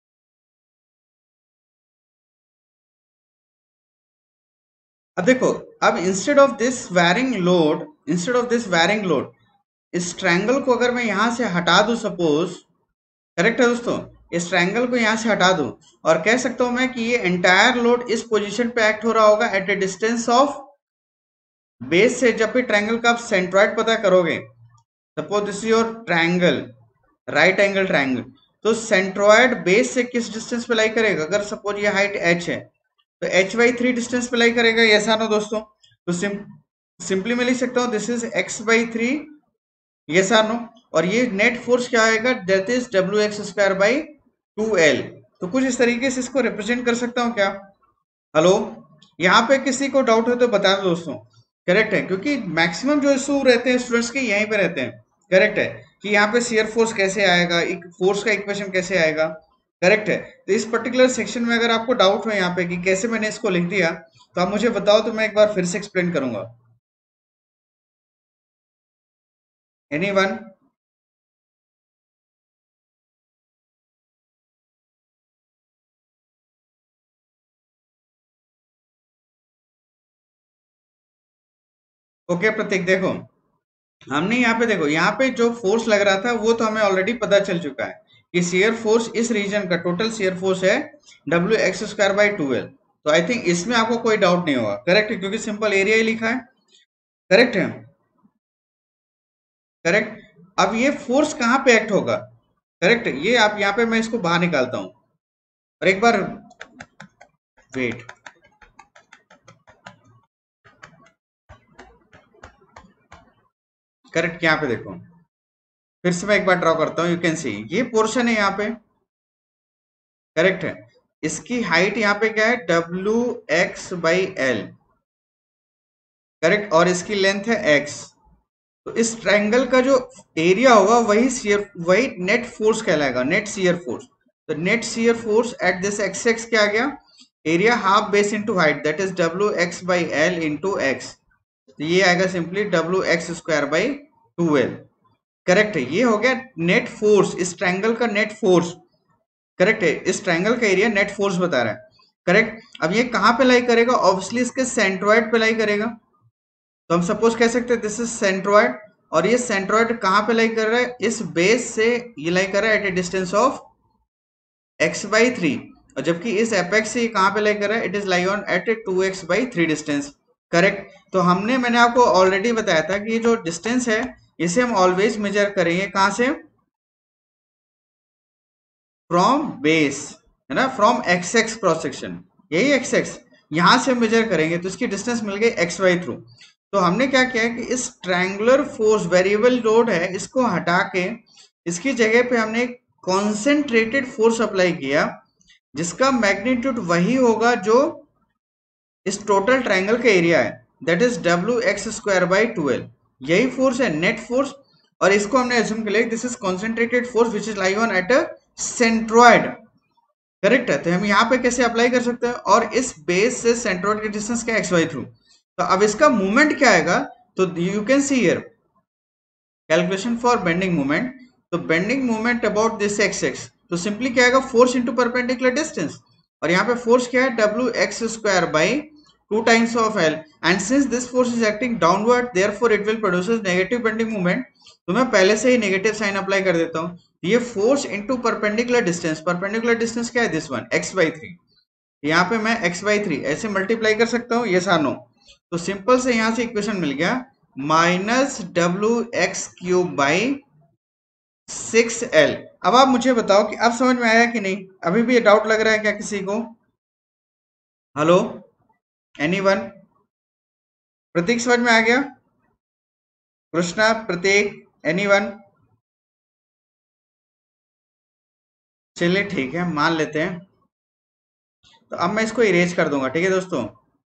अब देखो, अब instead of this varying load, instead of this varying load, इस ट्रायंगल को अगर मैं यहां से हटा दूं सपोज, करेक्ट है दोस्तों, इस ट्रायंगल को यहां से हटा दूं और कह सकता हूं मैं कि ये एंटायर लोड इस पोजीशन पे एक्ट हो रहा होगा at a distance of base से। जब भी ट्रायंगल का आप सेंट्रॉइड पता करोगे, suppose this is your triangle, right angle triangle, तो सेंट्रॉइड बेस से किस डिस्टेंस पे लाई करेगा, अगर सपोज ये हाइट h है तो h बाई थ्री डिस्टेंस पे लाई करेगा, यस आर नो दोस्तों। तो सिम सिंपली मैं लिख सकता हूँ this is x by three, yes or no, और ये नेट फोर्स क्या आएगा, that is W x square by two L. तो कुछ इस तरीके से इसको रिप्रेजेंट कर सकता हूँ क्या, हेलो, यहाँ पे किसी को डाउट है तो बता दो दोस्तों, करेक्ट है, क्योंकि मैक्सिमम जो इशू रहते हैं स्टूडेंट्स के यहीं पे रहते हैं, करेक्ट है, कि यहाँ पे शियर फोर्स कैसे आएगा, एक फोर्स का इक्वेशन कैसे आएगा, करेक्ट है। तो इस पर्टिकुलर सेक्शन में अगर आपको डाउट हो यहाँ पे कि कैसे मैंने इसको लिख दिया, तो आप मुझे बताओ तो मैं एक बार फिर से एक्सप्लेन करूंगा। एनीवन? ओके प्रतीक, देखो हमने यहाँ पे देखो यहाँ पे जो फोर्स लग रहा था वो तो हमें ऑलरेडी पता चल चुका है कि शियर फोर्स इस रीजन का टोटल शियर फोर्स है W x square by twelve. तो आई थिंक इसमें आपको कोई डाउट नहीं होगा, करेक्ट है, क्योंकि सिंपल एरिया ही लिखा है। करेक्ट है, करेक्ट। अब ये फोर्स कहाँ पे एक्ट होगा? करेक्ट, ये आप यहाँ पे मैं इसको बाहर निकालता हूं और एक बार वेट, करेक्ट, यहाँ पे देखो फिर से मैं एक बार ड्रॉ करता हूँ। यू कैन सी ये पोर्शन है यहाँ पे, करेक्ट है। इसकी हाइट यहाँ पे क्या है? W x by L, correct, और इसकी लेंथ है एक्स। तो इस ट्रायंगल का जो एरिया होगा वही शियर, वही नेट फोर्स कहलाएगा, नेट शियर फोर्स। तो net shear force at this x x क्या आ गया? Area half base into height, that is W x by L into X. तो ये आएगा simply W x square by twelve. Correct है, ये हो गया नेट फोर्स, इस ट्रायंगल का नेट फोर्स। करेक्ट है, इस ट्रायंगल का एरिया नेट फोर्स बता रहा है। करेक्ट, अब ये कहां पे लाई करेगा? ऑब्वियसली इसके सेंट्रॉइड पे लाई करेगा। तो हम सपोज कह सकते हैं दिस इज सेंट्रॉइड, और ये सेंट्रॉइड कहां पे लाई कर रहा है? इस बेस से ये लाई कर रहा है at a distance of X by three, और जबकि इस एपेक्स से ये कहां पे लाई कर रहा है? It is lie on at a two X by three distance. Correct, तो हमने मैंने आपको ऑलरेडी बताया था कि ये जो डिस्टेंस है इसे हम ऑलवेज मेजर करेंगे कहां से? फ्रॉम बेस, है ना, from x x cross section, यही एक्स एक्स यहां से मेजर करेंगे तो इसकी डिस्टेंस मिल गई एक्स वाई थ्रू। तो हमने क्या किया कि इस ट्रायंगुलर फोर्स वेरिएबल लोड है इसको हटा के इसकी जगह पे हमने एक कॉन्सेंट्रेटेड फोर्स अप्लाई किया जिसका मैग्नीट्यूड वही होगा जो इस टोटल ट्रायंगल का एरिया है, that is W x square by twelve. यही फोर्स है नेट फोर्स, और इसको हमने एज्यूम किया this is concentrated force which is lie on at a centroid. Correct है, तो हम यहाँ पे कैसे अप्लाई कर सकते हैं? और इस बेस से सेंट्रॉइड की डिस्टेंस क्या? X by three. तो अब इसका मूवमेंट क्या आएगा? तो you can see here calculation for bending movement. तो bending movement about this x x, तो सिंपली क्या आएगा? फोर्स इंटू परपेंडिकुलर डिस्टेंस, और यहाँ पे फोर्स क्या है? W x square by two times of L, and since this force is acting downward therefore it will produce negative bending movement. तो मैं पहले से ही नेगेटिव साइन अप्लाई कर देता हूँ। ये force into perpendicular distance, perpendicular distance क्या है? This one, X by three. यहाँ पे मैं एक्स बाई थ्री ऐसे मल्टीप्लाई कर सकता हूँ, यस और नो? तो सिंपल से यहां से इक्वेशन मिल गया minus W X cube by six L. अब आप मुझे बताओ कि अब समझ में आया कि नहीं? अभी भी ये डाउट लग रहा है क्या किसी को? Hello, anyone? प्रतीक समझ में आ गया? कृष्णा, प्रतीक, एनीवन? चलिए ठीक है, मान लेते हैं। तो अब मैं इसको इरेज कर दूंगा, ठीक है दोस्तों?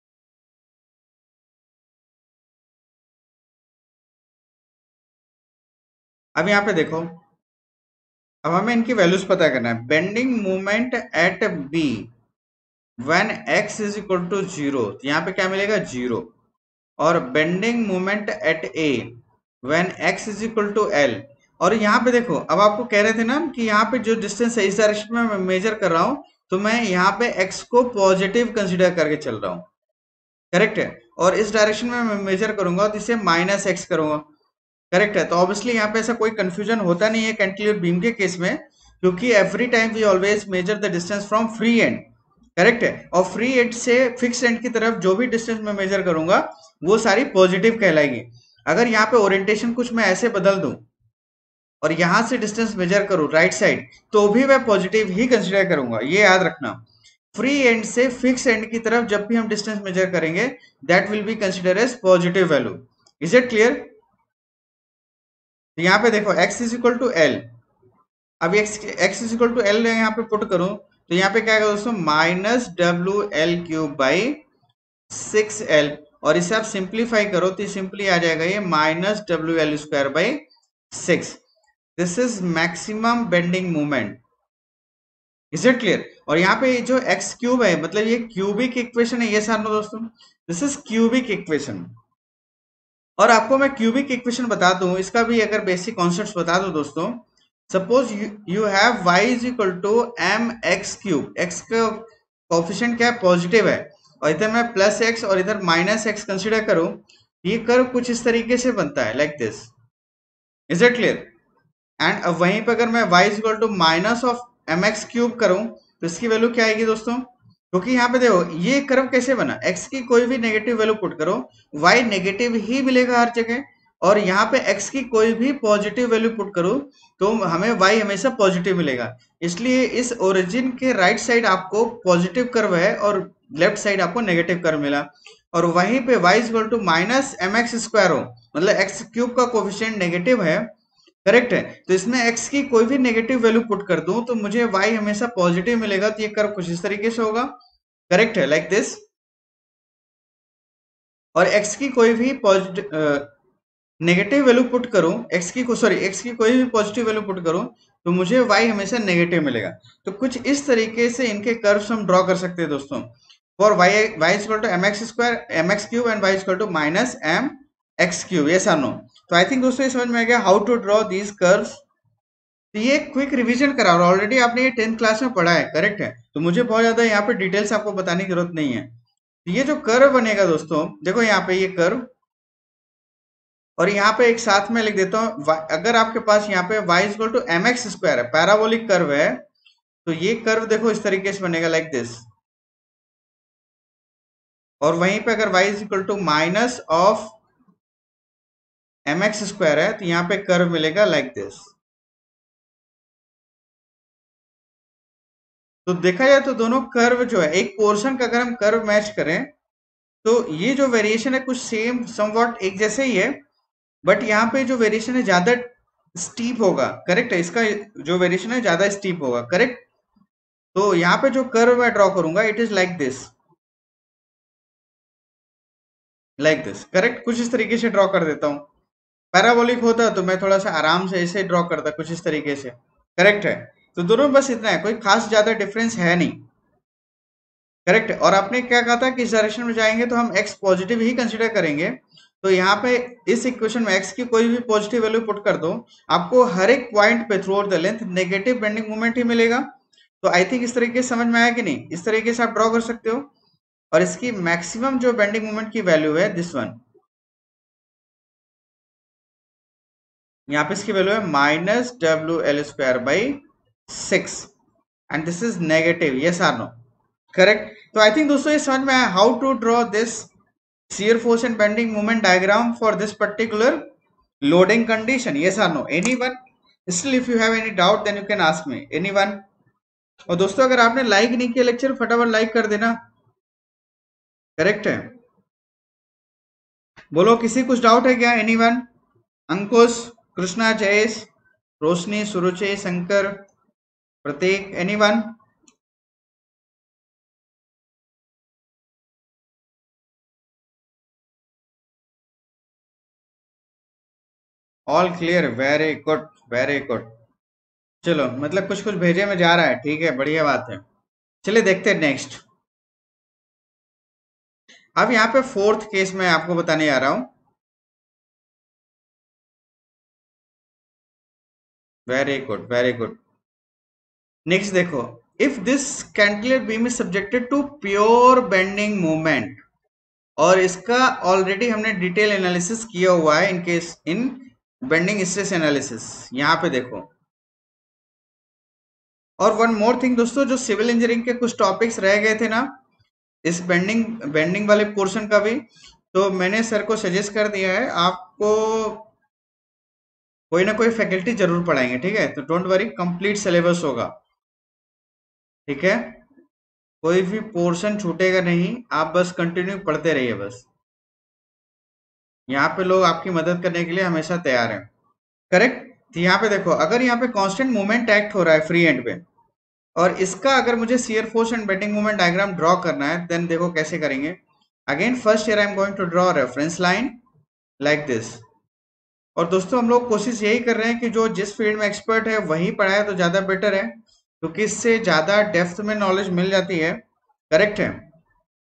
अब यहाँ पे देखो, अब हमें इनकी वैल्यूज पता करना है। Bending movement at B when x is equal to zero, यहाँ पे क्या मिलेगा? जीरो। और bending movement at A when x is equal to L. और यहाँ पे देखो, अब आपको कह रहे थे ना कि यहाँ पे जो डिस्टेंस है इस डायरेक्शन में मैं मेजर कर रहा हूँ, तो मैं यहाँ पे x को पॉजिटिव कंसिडर करके चल रहा हूँ। करेक्ट है, और इस डायरेक्शन में मैं मेजर करूंगा तो इसे माइनस एक्स करूंगा। करेक्ट है, तो ऑब्वियसली यहाँ पे ऐसा कोई कंफ्यूजन होता नहीं है कैंटिलीवर बीम के केस में, क्योंकि every time we always measure the distance from free end. Correct है, और फ्री एंड से फिक्स एंड की तरफ जो भी डिस्टेंस मैं मेजर करूंगा वो सारी पॉजिटिव कहलाएगी। अगर यहाँ पे ओरिएंटेशन कुछ मैं ऐसे बदल दूं और यहां से डिस्टेंस मेजर करूं राइट साइड, तो भी मैं पॉजिटिव ही कंसिडर करूंगा, ये याद रखना। फ्री एंड से फिक्स एंड की तरफ जब भी हम डिस्टेंस मेजर करेंगे that will be consider as positive value. Is it clear? तो यहाँ पे देखो x is equal to L, अब x x is equal to L यहाँ पे पुट करूं तो यहाँ पे क्या आएगा दोस्तों? Minus W L cube by six L, और इसे आप सिंप्लीफाई करो तो सिंपली आ जाएगा ये minus W L square by six. This is maximum bending movement. Is it clear? और यहाँ पे जो एक्स क्यूब है मतलब ये क्यूबिक इक्वेशन है, ये सारा दोस्तों दिस इज क्यूबिक इक्वेशन। और आपको मैं क्यूबिक इक्वेशन बता दूं, इसका भी अगर बेसिक कॉन्सेप्ट्स बता दूं दोस्तों। Suppose you have y is equal to M X cube, X का कोफिशिएंट क्या है, पॉजिटिव है, और इधर मैं प्लस एक्स और इधर माइनस एक्स कंसिडर करूं, ये कर्व कुछ इस तरीके से बनता है, like this. Is it clear? And अब वहीं पर अगर मैं y is equal to minus of M X cube करूं तो इसकी वैल्यू क्या आएगी दोस्तों? क्योंकि यहाँ पे देखो ये कर्व कैसे बना, x की कोई भी नेगेटिव वैल्यू पुट करो y नेगेटिव ही मिलेगा हर जगह, और यहाँ पे x की कोई भी पॉजिटिव वैल्यू पुट करो तो हमें y हमेशा पॉजिटिव मिलेगा। इसलिए इस ओरिजिन के राइट साइड आपको पॉजिटिव कर्व है और लेफ्ट साइड आपको नेगेटिव कर्व मिला, और वहीं पे y is equal to minus M x square हो, मतलब एक्स क्यूब का कोफिशिएंट नेगेटिव है, करेक्ट है, तो इसमें x की कोई भी नेगेटिव वैल्यू पुट कर दूं तो मुझे y हमेशा पॉजिटिव मिलेगा, तो ये कर्व कुछ इस तरीके से होगा, करेक्ट है, लाइक दिस। और x की कोई भी पॉजिटिव नेगेटिव वैल्यू पुट करूं, x की सॉरी x की कोई भी पॉजिटिव वैल्यू पुट करूं तो मुझे y हमेशा नेगेटिव मिलेगा। तो कुछ इस तरीके से इनके कर्व्स हम ड्रॉ कर सकते हैं दोस्तों, for y y is equal to M x square M X cube and y is equal to minus M X cube, yes और नो। तो आई थिंक दोस्तों ये समझ में आ गया how to draw these curves. तो ये क्विक रिवीजन करा, और ऑलरेडी आपने ये टेंथ क्लास में पढ़ा है, करेक्ट है, तो मुझे बहुत ज्यादा यहाँ पे डिटेल्स आपको बताने की जरूरत नहीं है। तो ये जो कर्व बनेगा दोस्तों, देखो यहाँ पे ये कर्व, और यहाँ पे एक साथ में लिख देता हूँ, अगर आपके पास यहाँ पे y equal to M x square है, पैराबोलिक कर्व है, तो ये कर्व देखो इस तरीके से बनेगा, लाइक दिस। और वहीं पे अगर y equal to minus of M x square है तो यहाँ पे कर्व मिलेगा लाइक दिस। तो देखा जाए तो दोनों कर्व जो है, एक पोर्शन का अगर हम कर्व मैच करें तो ये जो वेरिएशन है कुछ सेम समवॉट एक जैसे ही है, बट यहाँ पे जो वेरिएशन है ज्यादा स्टीप होगा, करेक्ट है, इसका जो वेरिएशन है ज्यादा स्टीप होगा, करेक्ट। तो यहाँ पे जो कर्व मैं ड्रॉ करूंगा it is like this, like this, correct, कुछ इस तरीके से ड्रॉ कर देता हूँ। पैराबोलिक होता तो मैं थोड़ा सा आराम से ऐसे ड्रॉ करता, कुछ इस तरीके से, करेक्ट है। तो दोनों बस इतना है, कोई खास ज्यादा डिफरेंस है नहीं, करेक्ट है। और आपने क्या कहा था कि इस डायरेक्शन में जाएंगे तो हम x पॉजिटिव ही कंसीडर करेंगे, तो यहाँ पे इस इक्वेशन में x की कोई भी पॉजिटिव वैल्यू पुट कर दो, आपको हर एक पॉइंट पे throughout the length negative bending moment ही मिलेगा। तो आई थिंक इस तरीके से समझ में आया कि नहीं, इस तरीके से आप ड्रॉ कर सकते हो। और इसकी मैक्सिमम जो बेंडिंग मोमेंट की वैल्यू है दिस वन, यहाँ पे इसकी वैल्यू है minus W L square by six, and this is negative, yes or no, correct. तो आई थिंक दोस्तों ये समझ में आया how to draw this shear force and bending moment diagram for this particular loading condition, yes or no, anyone? Still if you have any doubt then you can ask me, anyone? और दोस्तों अगर आपने like नहीं किया lecture, फटाफट like कर देना, correct है। बोलो किसी कुछ डाउट है क्या, anyone? Ankush, Krishna, Jayesh, Roshni, Suruchi, Shankar, Prateek, anyone? All clear, very good very good. चलो मतलब कुछ कुछ भेजे में जा रहा है, ठीक है, बढ़िया बात है। चलिए देखते हैं नेक्स्ट। अब यहाँ पे फोर्थ केस में आपको बताने आ रहा हूं, very good very good. Next देखो, if this cantilever beam is subjected to pure bending movement, और इसका ऑलरेडी हमने डिटेल एनालिसिस किया हुआ है in case in bending stress analysis, यहाँ पे देखो। और वन मोर थिंग दोस्तों, जो सिविल इंजीनियरिंग के कुछ टॉपिक्स रह गए थे ना इस बेंडिंग बेंडिंग वाले पोर्शन का भी, तो मैंने सर को सजेस्ट कर दिया है आपको कोई ना कोई फैकल्टी जरूर पढ़ाएंगे, ठीक है, तो डोंट वरी, कंप्लीट सिलेबस होगा, ठीक है, कोई भी पोर्शन छूटेगा नहीं, आप बस कंटिन्यू पढ़ते रहिए बस। यहाँ पे लोग आपकी मदद करने के लिए हमेशा तैयार हैं, करेक्ट। तो यहाँ पे देखो, अगर यहाँ पे कांस्टेंट मूवमेंट एक्ट हो रहा है फ्री एंड पे, और इसका अगर मुझे shear force and bending movement diagram draw करना है, देन देखो कैसे करेंगे। Again first year I am going to draw reference line like this. और दोस्तों हम लोग कोशिश यही कर रहे हैं कि जो जिस फील्ड में एक्सपर्ट है वही पढ़ाए तो ज्यादा बेटर है, क्योंकि इससे ज्यादा डेप्थ में नॉलेज मिल जाती है, करेक्ट है।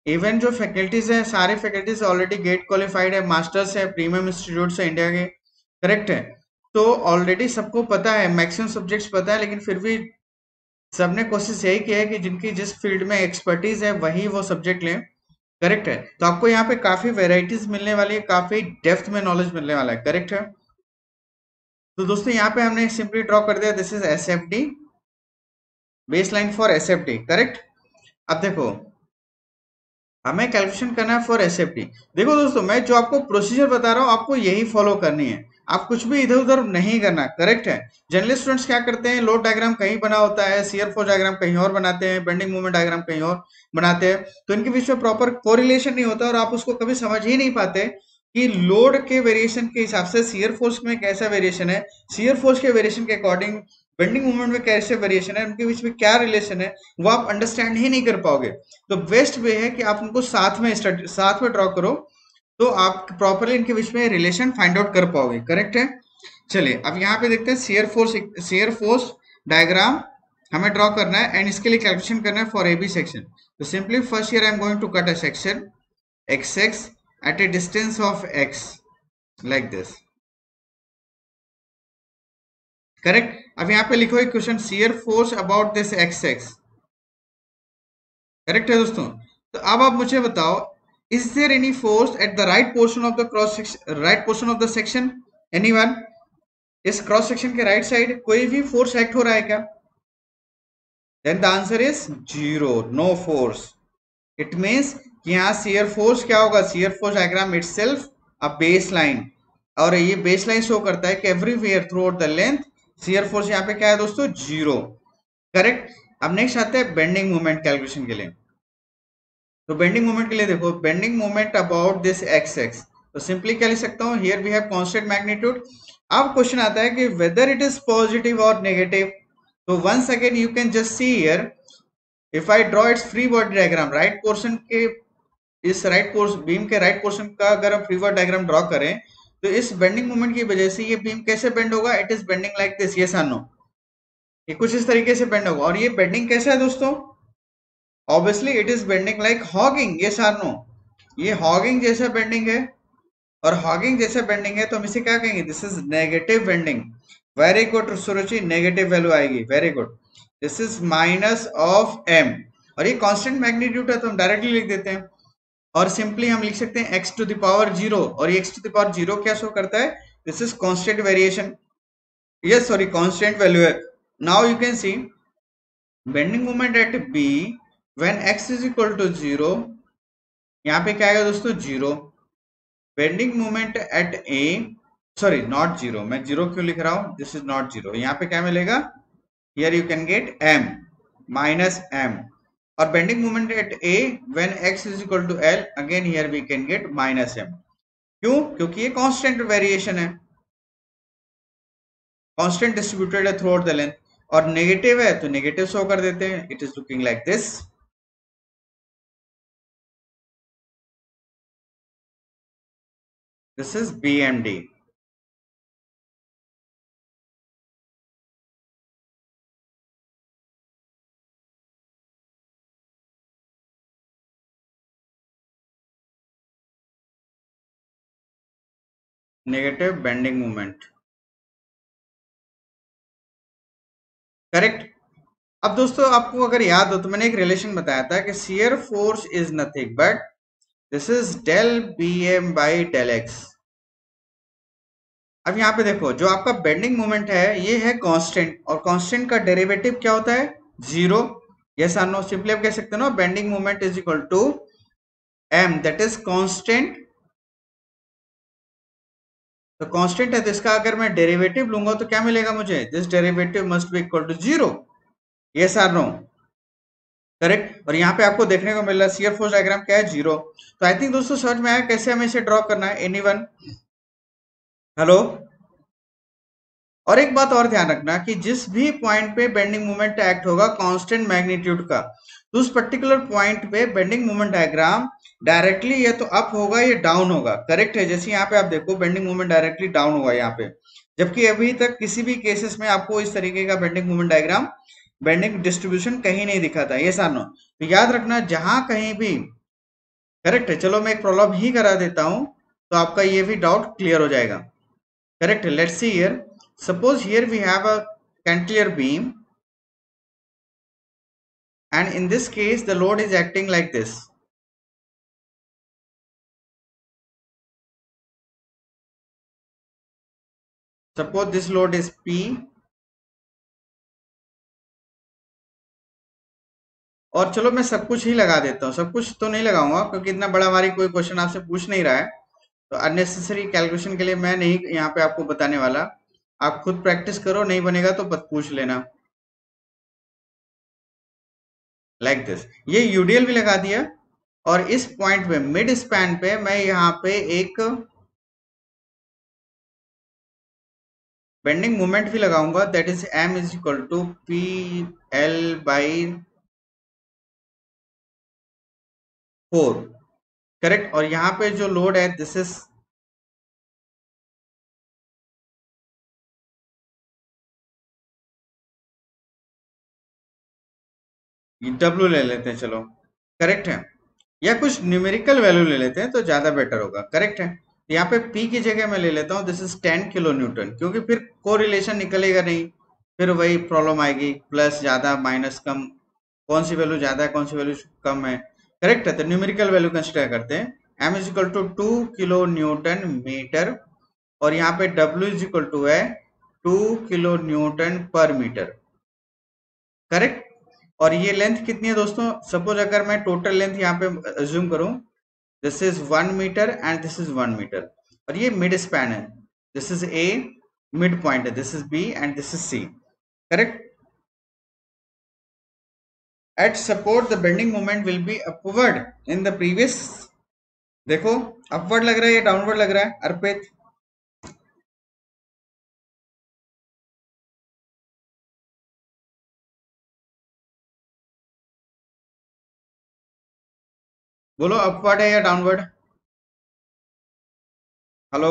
इवन जो फैकल्टीज है सारे फैकल्टीज ऑलरेडी गेट क्वालिफाइड है, मास्टर्स है, प्रीमियम इंस्टीट्यूट है इंडिया के, करेक्ट है। तो ऑलरेडी सबको पता है, मैक्सिमम सब्जेक्ट्स पता है, लेकिन फिर भी सबने कोशिश यही की है कि जिनकी जिस फील्ड में एक्सपर्टीज है वही वो सब्जेक्ट लें, करेक्ट है। तो आपको यहाँ पे काफी वेराइटीज मिलने वाली है, काफी डेप्थ में नॉलेज मिलने वाला है, करेक्ट है। तो दोस्तों यहाँ पे हमने सिंपली ड्रॉ कर दिया, this is S F D, base line for S F D, correct. अब देखो हमें कैलकुलेशन करना है फॉर एस एफ डी। देखो दोस्तों मैं जो आपको प्रोसीजर बता रहा हूँ आपको यही फॉलो करनी है, आप कुछ भी इधर उधर नहीं करना, करेक्ट है। जनरल स्टूडेंट्स क्या करते हैं, लोड डायग्राम कहीं बना होता है, शियर फोर्स डायग्राम कहीं और बनाते हैं, बेंडिंग मूवमेंट डायग्राम कहीं और बनाते हैं, तो इनके बीच में प्रॉपर कोरिलेशन नहीं होता और आप उसको कभी समझ ही नहीं पाते कि लोड के वेरिएशन के हिसाब से शियर फोर्स में कैसा वेरिएशन है, शियर फोर्स के वेरिएशन के अकॉर्डिंग बेंडिंग मूवमेंट में कैसे वेरिएशन है, उनके बीच में क्या रिलेशन है, वो आप अंडरस्टैंड ही नहीं कर पाओगे। तो बेस्ट वे है कि आप उनको साथ में स्टडी साथ में ड्रॉ करो, तो आप प्रॉपरली इनके बीच में रिलेशन फाइंड आउट कर पाओगे, करेक्ट है। चलिए अब यहाँ पे देखते हैं shear force, shear force diagram हमें ड्रॉ करना है एंड इसके लिए कैलकुलेशन करना है फॉर एबी सेक्शन। तो simply first year I am going to cut a section x X at a distance of x like this, correct. अब यहाँ पे लिखो equation shear force about this x x, correct है दोस्तों। तो अब आप मुझे बताओ, is there any force at the right portion of the cross section, right portion of the section, anyone? इस क्रॉस सेक्शन के राइट साइड कोई भी फोर्स एक्ट हो रहा है क्या? Then the answer is zero, no force. It means कि यहाँ शियर फोर्स क्या होगा, shear force diagram itself a base line, और ये बेस लाइन शो करता है कि everywhere throughout the length shear force यहाँ पे क्या है दोस्तों, जीरो, करेक्ट। अब नेक्स्ट आते हैं बेंडिंग मोमेंट कैलकुलेशन के लिए। तो बेंडिंग मोमेंट के लिए देखो, bending moment about this x x, तो सिंपली क्या लिख सकता हूँ, here we have constant magnitude. अब क्वेश्चन आता है कि वेदर इट इज पॉजिटिव और नेगेटिव। तो once again you can just see here, if I draw its free body diagram, right portion के इस राइट पोर्शन बीम के राइट पोर्शन का अगर हम फ्री बॉडी डायग्राम ड्रॉ करें तो इस बेंडिंग मोमेंट की वजह से ये बीम कैसे बेंड होगा, it is bending like this, yes और नो, ये कुछ इस तरीके से बेंड होगा। और ये बेंडिंग कैसा है दोस्तों, obviously it is bending like hogging, yes और नो, ये हॉगिंग जैसा बेंडिंग है। और हॉगिंग जैसा बेंडिंग है तो हम इसे क्या कहेंगे, this is negative bending. Very good Suruchi, negative value आएगी, very good. This is minus of M, और ये कांस्टेंट मैग्नीट्यूड है तो हम डायरेक्टली लिख देते हैं, और सिंपली हम लिख सकते हैं x to the power zero, और ये x to the power zero क्या शो करता है, this is constant variation, yes sorry constant value है। Now you can see bending moment at b when x is equal to zero, यहाँ पे क्या आएगा दोस्तों, zero. Bending moment at a, sorry not zero, मैं zero क्यों लिख रहा हूं, दिस इज नॉट जीरो, यहाँ पे क्या मिलेगा, here you can get m minus m, और bending moment at a when x is equal to l, again here we can get minus m। क्यों, क्योंकि ये कांस्टेंट वेरिएशन है, कांस्टेंट डिस्ट्रीब्यूटेड है थ्रू आउट द लेंथ, और negative है तो negative show कर देते हैं, it is looking like this. This is B M D। Negative bending moment, correct. अब दोस्तों आपको अगर याद हो तो मैंने एक रिलेशन बताया था कि shear force is nothing but this is del B M by del X. अब यहाँ पे देखो जो आपका बेंडिंग मोमेंट है ये है कांस्टेंट, और कांस्टेंट का डेरिवेटिव क्या होता है, जीरो, यस और नो। सिंपली आप कह सकते हो ना, bending moment is equal to M, that is constant. तो कांस्टेंट है तो इसका अगर मैं डेरिवेटिव लूंगा तो क्या मिलेगा मुझे, this derivative must be equal to zero, yes और नो, करेक्ट। और यहाँ पे आपको देखने को मिल रहा है शियर फोर्स डायग्राम क्या है, जीरो। तो आई थिंक दोस्तों समझ में आया कैसे हमें इसे ड्रॉ करना है, एनीवन, हेलो। और एक बात और ध्यान रखना कि जिस भी पॉइंट पे बेंडिंग मोमेंट एक्ट होगा कांस्टेंट मैग्नीट्यूड का, तो उस पर्टिकुलर पॉइंट पे बेंडिंग मोमेंट डायग्राम डायरेक्टली या तो अप होगा या डाउन होगा, करेक्ट है। जैसे यहाँ पे आप देखो बेंडिंग मोमेंट डायरेक्टली डाउन हुआ यहाँ पे, जबकि अभी तक किसी भी केसेस में आपको इस तरीके का bending moment diagram, bending distribution कहीं नहीं दिखा था, ये सानो। तो याद रखना जहां कहीं भी करेक्ट है। चलो मैं एक प्रॉब्लम ही करा देता हूं तो आपका ये भी डाउट क्लियर हो जाएगा। करेक्ट है। Let's see here, suppose here we have a cantilever beam and in this case the load is acting like this. Suppose this load is P और चलो मैं सब कुछ ही लगा देता हूँ। सब कुछ तो नहीं लगाऊंगा क्योंकि इतना बड़ा हमारी कोई क्वेश्चन आपसे पूछ नहीं रहा है, तो अननेसेसरी कैलकुलेशन के लिए मैं नहीं यहाँ पे आपको बताने वाला। आप खुद प्रैक्टिस करो, नहीं बनेगा तो बस पूछ लेना। लाइक like दिस, ये यूडीएल भी लगा दिया और इस पॉइंट पे मिड स्पैन पे मैं यहाँ पे एक बेंडिंग मोमेंट भी लगाऊंगा, that is M is equal to P L by four. Correct. और यहाँ पे जो लोड है दिस इज डब्ल्यू ले लेते हैं, चलो। करेक्ट है। या कुछ न्यूमेरिकल वैल्यू ले लेते हैं तो ज्यादा बेटर होगा। करेक्ट है। यहाँ पे पी की जगह मैं ले लेता हूँ this is ten kilo newton, क्योंकि फिर कोरिलेशन निकलेगा नहीं, फिर वही प्रॉब्लम आएगी, प्लस ज्यादा माइनस कम, कौन सी वैल्यू ज्यादा है कौन सी वैल्यू कम है। करेक्ट है। तो न्यूमेरिकल वैल्यू कंसिडर करते हैं। M is equal to two kilo newton metre और यहाँ पे डब्ल्यू इज इक्वल टू है two kilo newton per metre. Correct. और ये लेंथ कितनी है दोस्तों? सपोज अगर मैं टोटल लेंथ यहाँ पे अज्यूम करूं, this is one metre and this is one metre और ये मिड स्पैन है, this is A, mid point है, this is B and this is C. Correct. At support the bending moment will be upward in the previous, देखो upward लग रहा है या downward लग रहा है अर्पित? बोलो अपवर्ड है या डाउनवर्ड? हेलो।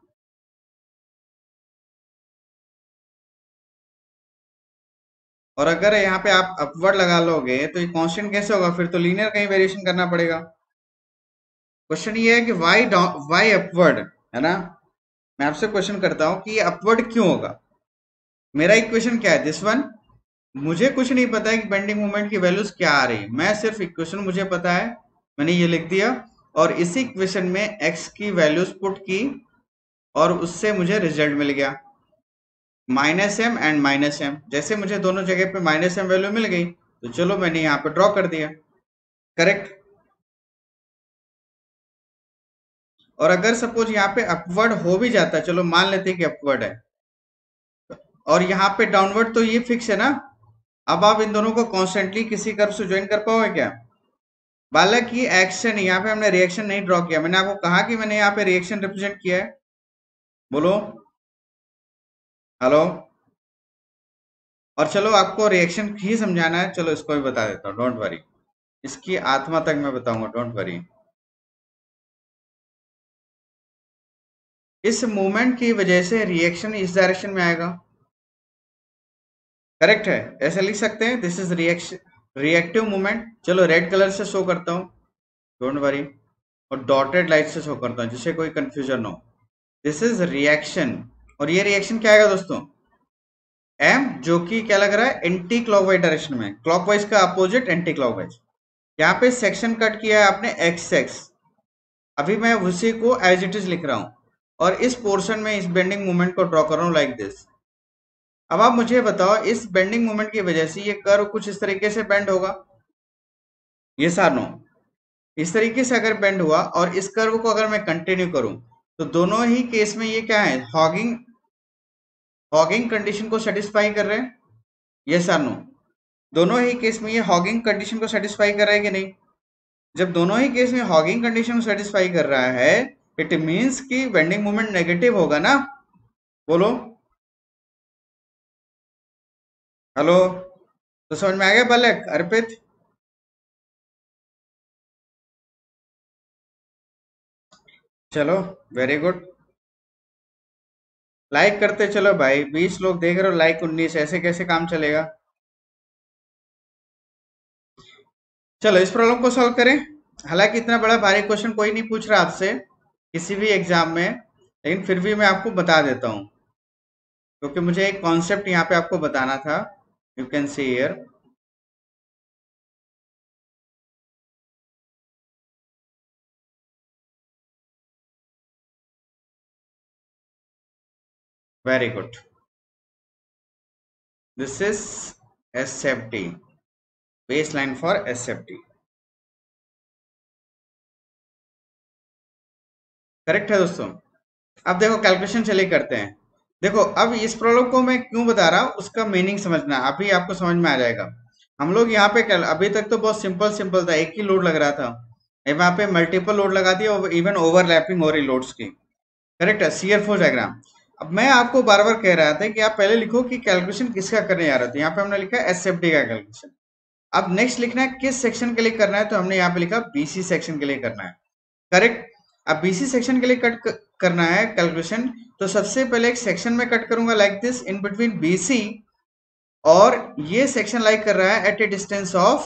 और अगर यहाँ पे आप अपवर्ड लगा लोगे तो ये कांस्टेंट कैसे होगा? फिर तो लीनियर कहीं वेरिएशन करना पड़ेगा। क्वेश्चन ये है कि वाई वाई अपवर्ड, है ना? मैं आपसे क्वेश्चन करता हूं कि ये अपवर्ड क्यों होगा। मेरा इक्वेशन क्या है? This one. मुझे कुछ नहीं पता है कि बेंडिंग मोमेंट की वैल्यूज क्या आ रही, मैं सिर्फ इक्वेशन मुझे पता है, मैंने ये लिख दिया और इसी इक्वेशन में एक्स की वैल्यूज पुट की और उससे मुझे रिजल्ट मिल गया minus M and minus M. जैसे मुझे दोनों जगह पे माइनस एम वैल्यू मिल गई तो चलो मैंने यहाँ पे ड्रॉ कर दिया। करेक्ट। और अगर सपोज यहाँ पे अपवर्ड हो भी जाता है, चलो मान लेते हैं कि अपवर्ड है, और यहाँ पे डाउनवर्ड, तो ये फिक्स है ना। अब आप इन दोनों को कॉन्स्टेंटली किसी कर्व से ज्वाइन कर पाओगे क्या? बालक की एक्शन, यहाँ पे हमने रिएक्शन नहीं ड्रॉ किया, मैंने आपको कहा कि मैंने यहाँ पे रिएक्शन रिप्रेजेंट किया है। बोलो हेलो। और चलो आपको रिएक्शन ही समझाना है, चलो इसको भी बता देता हूँ, डोंट वरी, इसकी आत्मा तक मैं बताऊंगा, डोंट वरी। इस मूवमेंट की वजह से रिएक्शन इस डायरेक्शन में आएगा। करेक्ट है। ऐसे लिख सकते हैं this is reaction, reactive movement. चलो रेड कलर से शो करता हूँ, डोंट वरी, और डॉटेड लाइट से शो करता हूँ जिससे कोई कंफ्यूजन हो। दिस इज रिएक्शन और ये रिएक्शन क्या आएगा दोस्तों? एम, जो कि क्या लग रहा है एंटी क्लॉकवाइज डायरेक्शन में, क्लॉकवाइज का अपोजिट एंटी क्लॉकवाइज। यहाँ पे सेक्शन कट किया है आपने एक्स एक्स, अभी मैं उसी को एज इट इज लिख रहा हूँ और इस पोर्शन में इस बेंडिंग मूवमेंट को ड्रॉ कर रहा हूँ लाइक दिस। अब आप मुझे बताओ इस बेंडिंग मूवमेंट की वजह से ये कर्व कुछ इस तरीके से बेंड होगा, ये सार नो, इस तरीके से अगर बेंड हुआ और इस कर्व को अगर मैं कंटिन्यू करूं तो दोनों ही केस में ये क्या है, हॉगिंग, हॉगिंग कंडीशन को सेटिस्फाई कर रहे हैं, ये सार नो। दोनों ही केस में ये हॉगिंग कंडीशन को सेटिस्फाई कर रहा है कि नहीं? जब दोनों ही केस में हॉगिंग कंडीशन को सेटिस्फाई कर रहा है, इट मींस कि बेंडिंग मोमेंट नेगेटिव होगा ना। बोलो हेलो। तो समझ में आ गया बालक अर्पित? चलो वेरी गुड, लाइक करते चलो भाई, बीस लोग देख रहे हो, लाइक उन्नीस, ऐसे कैसे काम चलेगा? चलो इस प्रॉब्लम को सॉल्व करें। हालांकि इतना बड़ा भारी क्वेश्चन कोई नहीं पूछ रहा आपसे किसी भी एग्जाम में, लेकिन फिर भी मैं आपको बता देता हूँ क्योंकि मुझे एक कॉन्सेप्ट यहाँ पे आपको बताना था। You can see here, very good, this is S F T, base line for S F T. Correct है दोस्तों। अब देखो कैलकुलेशन चलिए करते हैं। देखो अब इस प्रॉब्लम को मैं क्यों बता रहा हूँ उसका मीनिंग समझना, अभी आपको समझ में आ जाएगा। हम लोग यहाँ पे कैल- अभी तक तो बहुत सिंपल सिंपल था, एक ही लोड लग रहा था, यहाँ पे मल्टीपल लोड लगा दिया, इवन ओवरलैपिंग हो रही लोड्स की। करेक्ट है, सीयर फोर डायग्राम। अब मैं आपको बार बार कह रहा था कि आप पहले लिखो कि कैलकुलेशन किसका करने जा रहे थे। यहाँ पे हमने लिखा एस एफ डी का कैलकुलेशन। अब नेक्स्ट लिखना है किस सेक्शन के लिए करना है, तो हमने यहाँ पे लिखा बीसी सेक्शन के लिए करना है। करेक्ट। अब बीसी सेक्शन के लिए कट क- करना है कैलकुलेशन, तो सबसे पहले एक सेक्शन में कट करूंगा like this in between BC, और ये सेक्शन लाइक कर रहा है at a distance of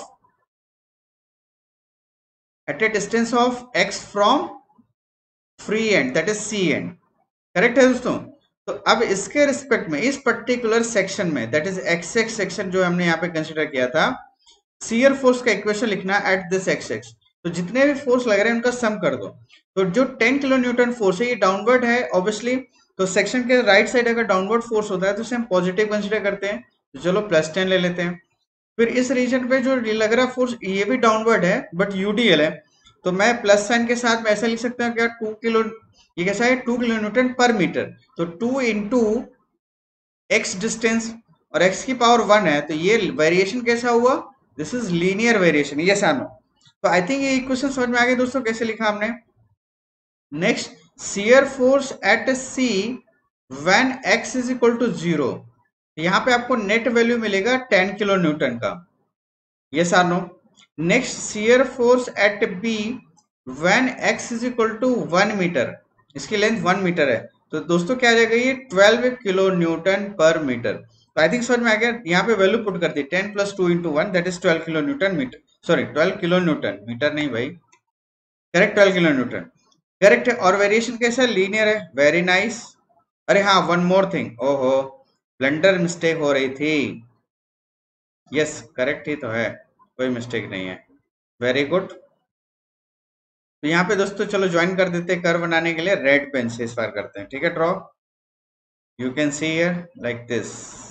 at a distance of X from free end, that is C end. Correct है दोस्तों। तो अब इसके रिस्पेक्ट में इस पर्टिकुलर सेक्शन में, that is X X section जो हमने यहाँ पे कंसिडर किया था, शियर फोर्स का इक्वेशन लिखना एट दिस एक्स एक्स। तो जितने भी फोर्स लग रहे हैं उनका सम कर दो। तो जो टेन किलो न्यूटन फोर्स है ये डाउनवर्ड है ऑब्वियसली, तो सेक्शन के राइट साइड अगर डाउनवर्ड फोर्स होता है तो उसे हम पॉजिटिव कंसिडर करते हैं, तो चलो प्लस टेन ले लेते हैं। फिर इस रीजन पे जो लग रहा फोर्स ये भी डाउनवर्ड है बट यूडीएल है, तो मैं प्लस साइन के साथ मैं ऐसा लिख सकता हूँ क्या, टू किलो, ये कैसा है, two kilo newton per metre. तो टू इंटू एक्स डिस्टेंस, और एक्स की पावर वन है, तो ये वेरिएशन कैसा हुआ, दिस इज लीनियर वेरिएशन, ये सानो। तो आई थिंक ये इक्वेशन समझ में आ गया दोस्तों कैसे लिखा हमने। Next, shear force at C when x is equal to zero, यहाँ पे आपको नेट वैल्यू मिलेगा टेन किलो न्यूटन का, ये सानो। Next, shear force at B when x is equal to one metre, इसकी लेंथ वन मीटर है, तो दोस्तों क्या आ जाएगा ये twelve kilo newton per metre. तो आई थिंक समझ में आ गया, यहाँ पे वैल्यू पुट कर दी, ten plus two into one that is twelve kilo newton metre, sorry twelve kilo newton metre नहीं भाई, correct, twelve kilo newton. Correct है, और वेरिएशन कैसा है, लीनियर है, वेरी नाइस। अरे हाँ, वन मोर थिंग, ओहो ब्लंडर मिस्टेक हो रही थी, यस करेक्ट ही तो है, कोई मिस्टेक नहीं है, वेरी गुड। तो यहाँ पे दोस्तों चलो ज्वाइन कर देते हैं, कर्व बनाने के लिए रेड पेन से इस बार करते हैं, ठीक है। Draw, you can see here like this.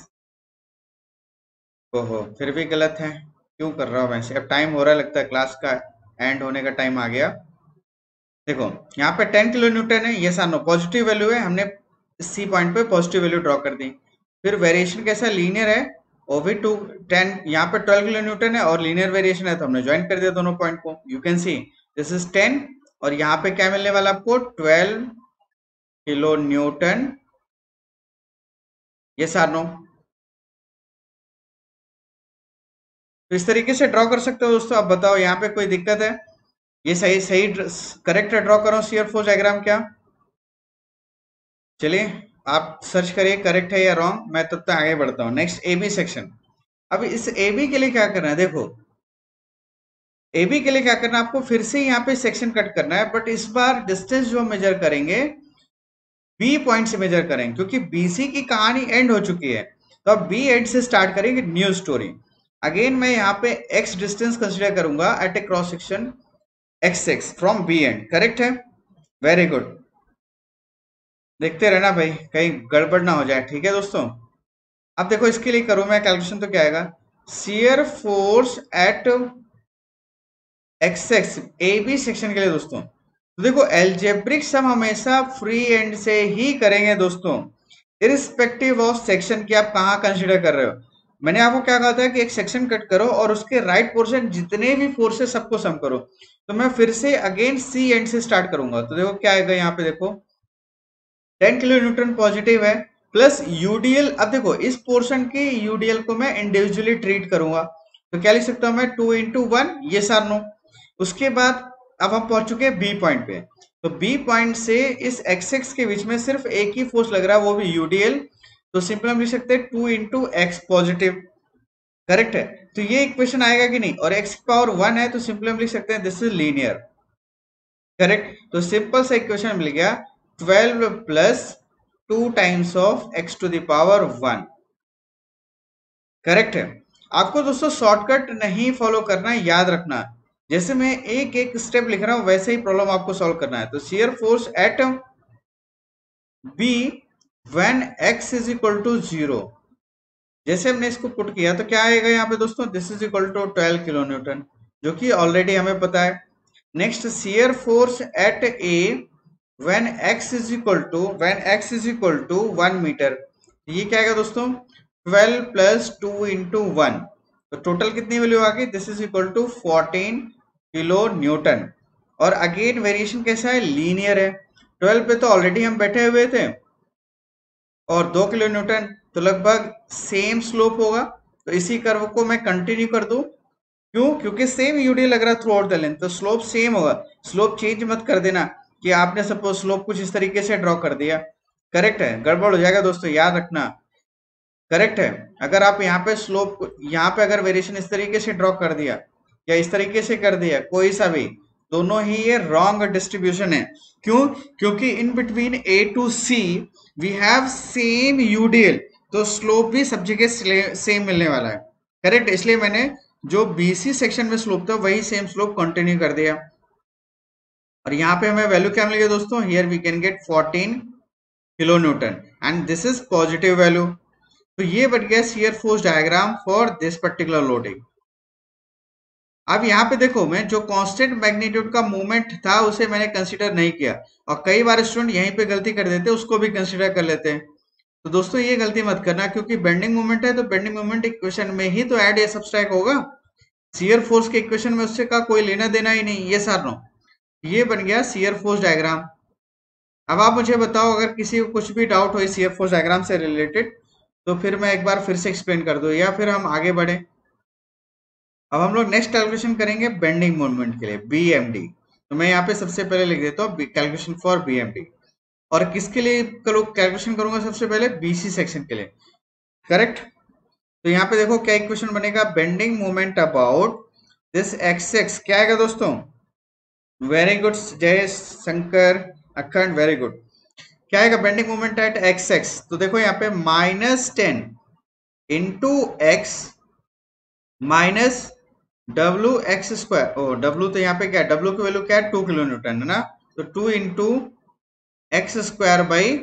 ओहो फिर भी गलत है, क्यों कर रहा हूँ वैसे, अब टाइम हो रहा है, लगता है क्लास का एंड होने का टाइम आ गया। देखो यहाँ पे टेन किलो न्यूटन है, ये सानो पॉजिटिव वैल्यू है, हमने सी पॉइंट पे पॉजिटिव वैल्यू ड्रॉ कर दी। फिर वेरिएशन कैसा, लीनियर है, ओ भी टू टेन, यहाँ पे ट्वेल्व किलो न्यूटन है और लीनियर वेरिएशन है, तो हमने ज्वाइन कर दिया दोनों पॉइंट को। You can see this is ten, और यहाँ पे क्या मिलने वाला आपको, ट्वेल्व किलो न्यूटन, ये सानो। तो इस तरीके से ड्रॉ कर सकते हो दोस्तों। आप बताओ यहाँ पे कोई दिक्कत है, ये सही सही करेक्ट ड्रॉ करो शियर फोर्स डायग्राम क्या। चलिए आप सर्च करिए करेक्ट है या रॉन्ग, मैं तब तक आगे बढ़ता हूँ। Next A B section. अब इस ए बी के लिए क्या करना है, देखो ए बी के लिए क्या करना है, आपको फिर से यहाँ पे सेक्शन कट करना है, बट इस बार डिस्टेंस जो मेजर करेंगे बी पॉइंट से मेजर करेंगे, क्योंकि बीसी की कहानी एंड हो चुकी है, तो अब बी एंड से स्टार्ट करेंगे न्यू स्टोरी। अगेन मैं यहाँ पे एक्स डिस्टेंस कंसिडर करूंगा at a cross section x X from B end, correct है, वेरी गुड। देखते रहना भाई कहीं गड़बड़ ना हो जाए, ठीक है दोस्तों। अब देखो इसके लिए करूं मैं कैलकुलेशन, तो क्या आएगा, shear force at x X A B section के लिए दोस्तों। तो देखो एल्जेब्रिक सम हमेशा फ्री एंड से ही करेंगे दोस्तों, इरिस्पेक्टिव ऑफ सेक्शन की आप कहाँ कंसिडर कर रहे हो। मैंने आपको क्या कहा था कि एक सेक्शन कट करो और उसके राइट पोर्शन जितने भी फोर्स है सबको सम करो। तो मैं फिर से अगेन सी एंड से स्टार्ट करूंगा, तो देखो क्या आएगा यहाँ पे, देखो टेन किलो न्यूटन पॉजिटिव है प्लस यूडीएल। अब देखो इस पोर्शन की यूडीएल को मैं इंडिविजुअली ट्रीट करूंगा, तो क्या लिख सकता हूं मैं, टू इंटू वन, ये सार नो। उसके बाद अब हम पहुंच चुके हैं बी पॉइंट पे, तो बी पॉइंट से इस एक्स एक्स के बीच में सिर्फ एक ही फोर्स लग रहा है, वो भी यूडीएल, तो सिंपल हम लिख सकते हैं two into x positive, correct है, तो ये इक्वेशन आएगा कि नहीं, और एक्स की पावर वन है तो सिंपली हम लिख सकते हैं दिस इज लीनियर। करेक्ट, तो सिंपल सा इक्वेशन मिल गया twelve plus two times of x to the power one. Correct है, आपको दोस्तों शॉर्टकट नहीं फॉलो करना है, याद रखना, जैसे मैं एक एक स्टेप लिख रहा हूं वैसे ही प्रॉब्लम आपको सॉल्व करना है। तो shear force at B when x is equal to zero, जैसे हमने इसको पुट किया तो क्या आएगा यहाँ पे दोस्तों, this is equal to twelve kilo newton, जो कि ऑलरेडी हमें पता है। Next shear force at A when x is equal to when x is equal to one metre, ये क्या आएगा दोस्तों, twelve plus two into one, तो टोटल कितनी वैल्यू आ गई, this is equal to fourteen kilo newton. और again variation कैसा है, लीनियर है, ट्वेल्व पे तो ऑलरेडी हम बैठे हुए थे और दो किलो न्यूटन, तो लगभग सेम स्लोप होगा। तो इसी कर्व को मैं कंटिन्यू कर दूं, क्यों, क्योंकि सेम यूडी लग रहा है थ्रू आउट द लेंथ, तो स्लोप सेम होगा। स्लोप चेंज मत कर देना कि आपने सपोज स्लोप कुछ इस तरीके से ड्रॉ कर दिया, करेक्ट है, गड़बड़ हो जाएगा दोस्तों, याद रखना। करेक्ट है, अगर आप यहाँ पे स्लोप, यहाँ पे अगर वेरिएशन इस तरीके से ड्रॉ कर दिया या इस तरीके से कर दिया, कोई सा भी, दोनों ही ये रॉन्ग डिस्ट्रीब्यूशन है। क्यों, क्योंकि in between A to C we have same UDL, तो स्लोप भी सब जगह सेम मिलने वाला है। करेक्ट, इसलिए मैंने जो बीसी सेक्शन में स्लोप था वही सेम स्लोप कंटिन्यू कर दिया। और यहाँ पे हमें वैल्यू क्या मिलेगी दोस्तों, here we can get fourteen kilo newton and this is positive value. तो ये बन गया shear force diagram for this particular loading. अब यहाँ पे देखो, मैं जो कांस्टेंट मैग्नीट्यूड का मूवमेंट था उसे मैंने कंसीडर नहीं किया, और कई बार स्टूडेंट यहीं पे गलती कर देते हैं, उसको भी कंसीडर कर लेते हैं। तो दोस्तों ये गलती मत करना, क्योंकि बेंडिंग मूवमेंट है तो बेंडिंग मूवमेंट इक्वेशन में ही तो ऐड या सब्सट्रैक्ट होगा, शियर फोर्स के इक्वेशन में उससे का कोई लेना देना ही नहीं। ये सार नो, ये बन गया शियर फोर्स डायग्राम। अब आप मुझे बताओ, अगर किसी को कुछ भी डाउट हो शियर फोर्स डायग्राम से रिलेटेड, तो फिर मैं एक बार फिर से एक्सप्लेन कर दूं या फिर हम आगे बढ़े। अब हम लोग नेक्स्ट कैलकुलेशन करेंगे बेंडिंग मोमेंट के लिए, बीएमडी। तो मैं यहाँ पे सबसे पहले लिख देता हूँ कैलकुलेशन फॉर बीएमडी, और किसके लिए कैलकुलेशन करूंगा, सबसे पहले बीसी सेक्शन के लिए। करेक्ट, तो यहाँ पे देखो क्या इक्वेशन बनेगा, bending moment about this x x, क्या आएगा दोस्तों, वेरी गुड जय शंकर अखंड, वेरी गुड, क्या आएगा, bending moment at x x. तो देखो यहाँ पे minus ten into x minus W x square, oh W तो यहाँ पे क्या है, डब्ल्यू की वैल्यू क्या है, टू किलो न्यूटन है ना, तो two into x square by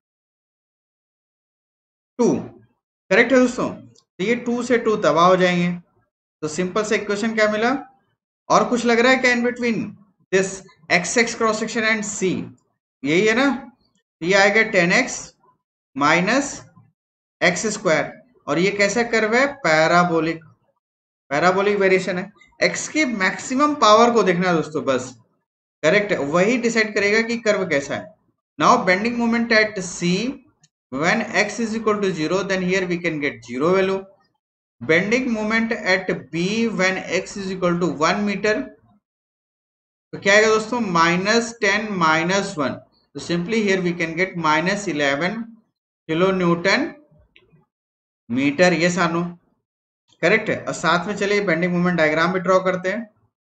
two. Correct है दोस्तों, तो ये टू से टू तबाह हो जाएंगे, तो सिंपल से इक्वेशन क्या मिला, और कुछ लग रहा है क्या in between this x x cross section and C, यही है ना, ये आएगा ten x minus x square, और ये कैसा कर्व है, पैराबोलिक, पैराबोलिक वेरिएशन है। एक्स की मैक्सिमम पावर को देखना है दोस्तों बस, करेक्ट, वही डिसाइड करेगा कि कर्व कैसा है। Now bending moment at C when x is equal to zero, then here we can get zero value. Bending moment at b when x is equal to one meter, तो क्या आएगा दोस्तों, minus ten minus one, तो simply here we can get minus eleven kilo newton metre, ये सानो correct है। और साथ में चलिए बेंडिंग मोमेंट डायग्राम भी ड्रॉ करते हैं।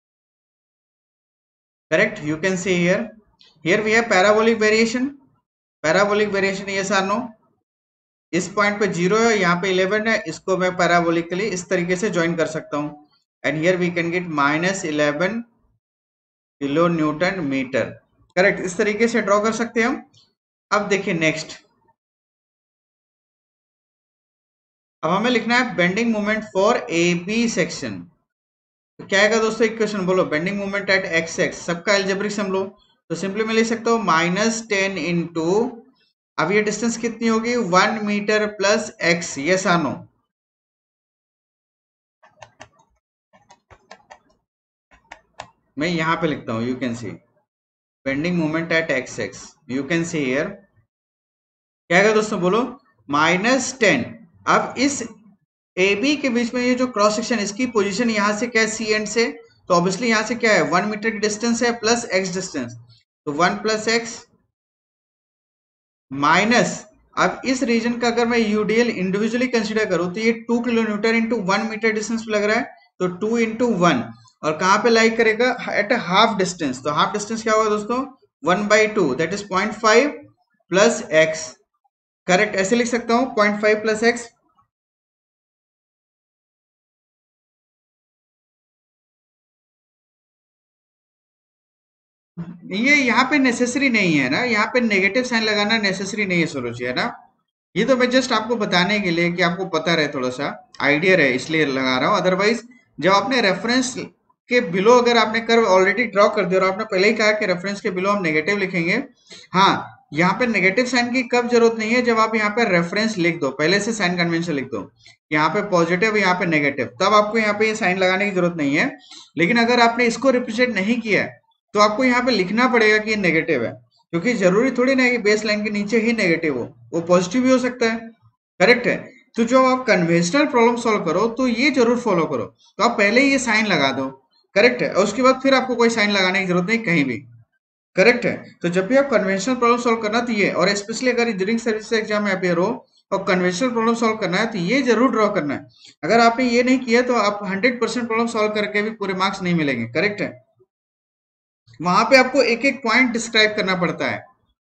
Correct, you can see here, here we have parabolic variation, parabolic variation, ये सानो, इस पॉइंट पे जीरो है, यहाँ पे इलेवन है, इसको मैं पैराबोलिकली इस तरीके से ज्वाइन कर सकता हूँ, and here we can get minus eleven kilo newton metre. Correct, इस तरीके से ड्रॉ कर सकते हैं हम। अब देखिए नेक्स्ट, अब हमें लिखना है bending moment for A B section. तो क्या आएगा दोस्तों इक्वेशन, बोलो, bending moment at x x, सबका एल्जेब्रिक सम लो, तो सिंपली मैं लिख सकता हूँ माइनस टेन इंटू, अब ये डिस्टेंस कितनी होगी, one metre plus x, yes or no, मैं यहां पे लिखता हूं, you can see bending moment at x x, you can see here, क्या है दोस्तों बोलो, माइनस टेन। अब इस ए बी के बीच में ये जो क्रॉस सेक्शन, इसकी पोजीशन यहां से क्या है, सी एंड से, तो ऑब्वियसली यहां से क्या है, वन मीटर की डिस्टेंस है प्लस एक्स डिस्टेंस, तो वन प्लस एक्स माइनस, अब इस रीजन का अगर मैं यूडीएल इंडिविजुअली कंसीडर करूं तो ये two kilo newton into one metre distance पे लग रहा है, तो टू इंटू वन, और कहाँ पे लाइक करेगा, एट हाफ डिस्टेंस, तो हाफ डिस्टेंस क्या होगा दोस्तों, one by two, that is point five plus x. Correct, ऐसे लिख सकता हूं पॉइंट फाइव प्लस एक्स। ये यहाँ पे नेसेसरी नहीं है ना, यहाँ पे नेगेटिव साइन लगाना नेसेसरी नहीं है सुरुचि, है ना। ये तो मैं जस्ट आपको बताने के लिए कि आपको पता रहे, थोड़ा सा आइडिया रहे, इसलिए लगा रहा हूँ। अदरवाइज जब आपने रेफरेंस के बिलो अगर आपने कर्व ऑलरेडी ड्रॉ कर दिया और आपने पहले ही कहा कि रेफरेंस के बिलो हम नेगेटिव लिखेंगे, हाँ, यहाँ पे नेगेटिव साइन की कब जरूरत नहीं है, जब आप यहाँ पे रेफरेंस लिख दो, पहले से साइन कन्वेंशन लिख दो, यहाँ पे पॉजिटिव यहाँ पे नेगेटिव, तब आपको यहाँ पे ये साइन लगाने की जरूरत नहीं है। लेकिन अगर आपने इसको रिप्रेजेंट नहीं किया है तो आपको यहाँ पे लिखना पड़ेगा कि ये नेगेटिव है, क्योंकि जरूरी थोड़ी ना है कि बेस लाइन के नीचे ही नेगेटिव हो, वो पॉजिटिव भी हो सकता है। करेक्ट है। तो जब आप कन्वेंशनल प्रॉब्लम सॉल्व करो तो ये जरूर फॉलो करो, तो आप पहले ही ये साइन लगा दो। करेक्ट है, और उसके बाद फिर आपको कोई साइन लगाने की जरूरत नहीं कहीं भी। करेक्ट है। तो जब भी आप कन्वेंशनल प्रॉब्लम सॉल्व करना तो ये, और स्पेशली अगर इंजीनियरिंग सर्विस एग्जाम में अपेयर हो और कन्वेंशनल प्रॉब्लम सॉल्व करना है तो ये जरूर ड्रॉ करना है। अगर आपने ये नहीं किया तो आप हंड्रेड परसेंट प्रॉब्लम सॉल्व करके भी पूरे मार्क्स नहीं मिलेंगे। करेक्ट है। वहां पे आपको एक एक पॉइंट डिस्क्राइब करना पड़ता है।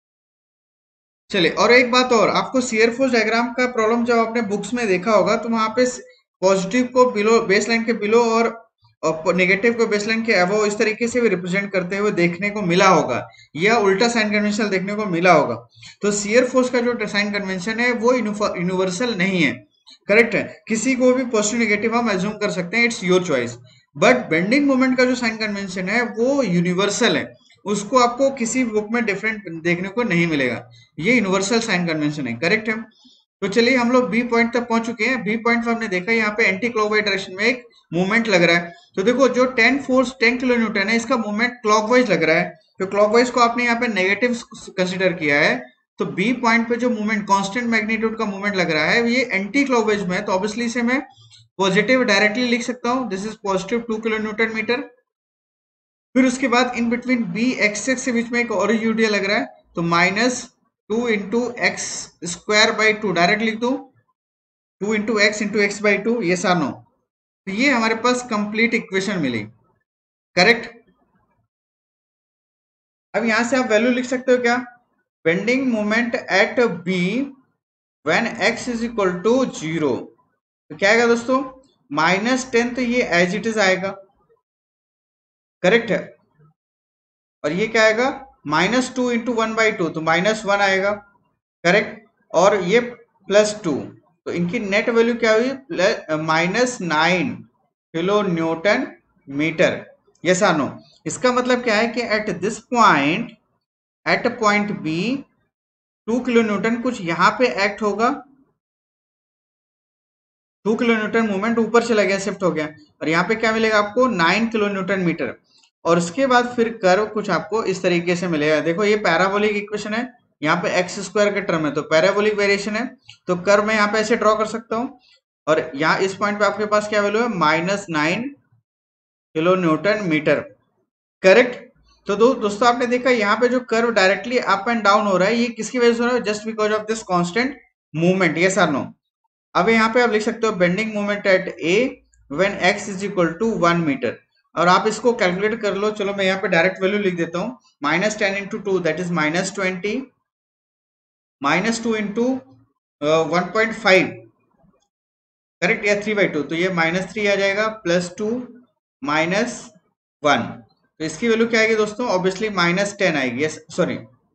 चलिए, और एक बात और, आपको शियर फोर्स डायग्राम का प्रॉब्लम जब आपने बुक्स में देखा होगा तो वहां पे पॉजिटिव को बिलो बेसलाइन के बिलो और नेगेटिव को बेसलाइन के अबव इस तरीके से भी रिप्रेजेंट करते हुए देखने को मिला होगा, या उल्टा साइन कन्वेंशन देखने को मिला होगा। तो शियर फोर्स का जो साइन कन्वेंशन है वो यूनिवर्सल नहीं है। करेक्ट है, किसी को भी पॉजिटिव नेगेटिव हम एज्यूम कर सकते हैं, it's your choice. But bending moment का जो साइन कन्वेंशन है वो यूनिवर्सल है, उसको आपको किसी बुक में डिफरेंट देखने को नहीं मिलेगा। ये यूनिवर्सल साइन कन्वेंशन है। करेक्ट है। तो चलिए हम लोग बी पॉइंट तक पहुंच चुके हैं। बी पॉइंट पर हमने देखा यहाँ पे एंटी क्लॉकवाइज डायरेक्शन में एक मूवमेंट लग रहा है। तो देखो जो ten force ten kilo newton है इसका मूवमेंट क्लॉकवाइज लग रहा है, तो क्लॉकवाइज को आपने यहाँ पे नेगेटिव कंसिडर किया है। तो बी पॉइंट पे जो मूवमेंट कांस्टेंट मैग्नीट्यूड का मूवमेंट लग रहा है ये एंटी क्लॉकवाइज में है, तो ऑब्वियसली इसे मैं पॉजिटिव डायरेक्टली लिख सकता हूँ, this is positive two kilo newton metre. फिर उसके बाद in between B x x के बीच में एक और यूडिया लग रहा है, तो minus two into x square by two direct लिख दो, two into x into x by two, ये सा नो। तो ये हमारे पास कंप्लीट इक्वेशन मिली। करेक्ट। अब यहां से आप वैल्यू लिख सकते हो क्या, bending moment at B when x is equal to zero, तो क्या आएगा दोस्तों, माइनस टेन, तो ये एज इट इज आएगा। करेक्ट है। और ये क्या आएगा, minus two into one by two, तो माइनस वन आएगा। करेक्ट। और ये प्लस टू, तो इनकी नेट वैल्यू क्या हुई, plus minus nine kilo newton metre. Yes or no. इसका मतलब क्या है कि at this point, at point B, two kilo newton कुछ यहां पे एक्ट होगा, टू किलो न्यूटन मूवमेंट ऊपर चला गया, शिफ्ट हो गया, और यहाँ पे क्या मिलेगा आपको, नाइन किलो न्यूटन मीटर। और उसके बाद फिर कर्व कुछ आपको इस तरीके से मिलेगा। देखो ये पैराबोलिक इक्वेशन है, यहाँ पे एक्स स्क्वायर के टर्म है तो पैराबोलिक वेरिएशन है, तो कर्व मैं यहाँ पे ऐसे ड्रॉ कर सकता हूँ। और यहाँ इस पॉइंट पे आपके पास क्या वैल्यू है, minus nine kilo newton metre. Correct. तो दो, दोस्तों आपने देखा यहाँ पे जो curve directly up and down हो रहा है, ये किसकी वजह से हो रहा है, just because of this constant movement. Yes or no. अब यहाँ पे आप लिख सकते हो bending moment at A when x is equal to one metre, और आप इसको कैलकुलेट कर लो। चलो मैं यहाँ पे डायरेक्ट वैल्यू लिख देता हूँ, minus ten into two that is minus twenty, minus two into one point five, correct, या थ्री बाई टू, तो ये माइनस थ्री आ जाएगा, प्लस टू, माइनस वन, तो इसकी वैल्यू क्या आएगी दोस्तों, ऑब्वियसली माइनस टेन आएगी। Yes sorry,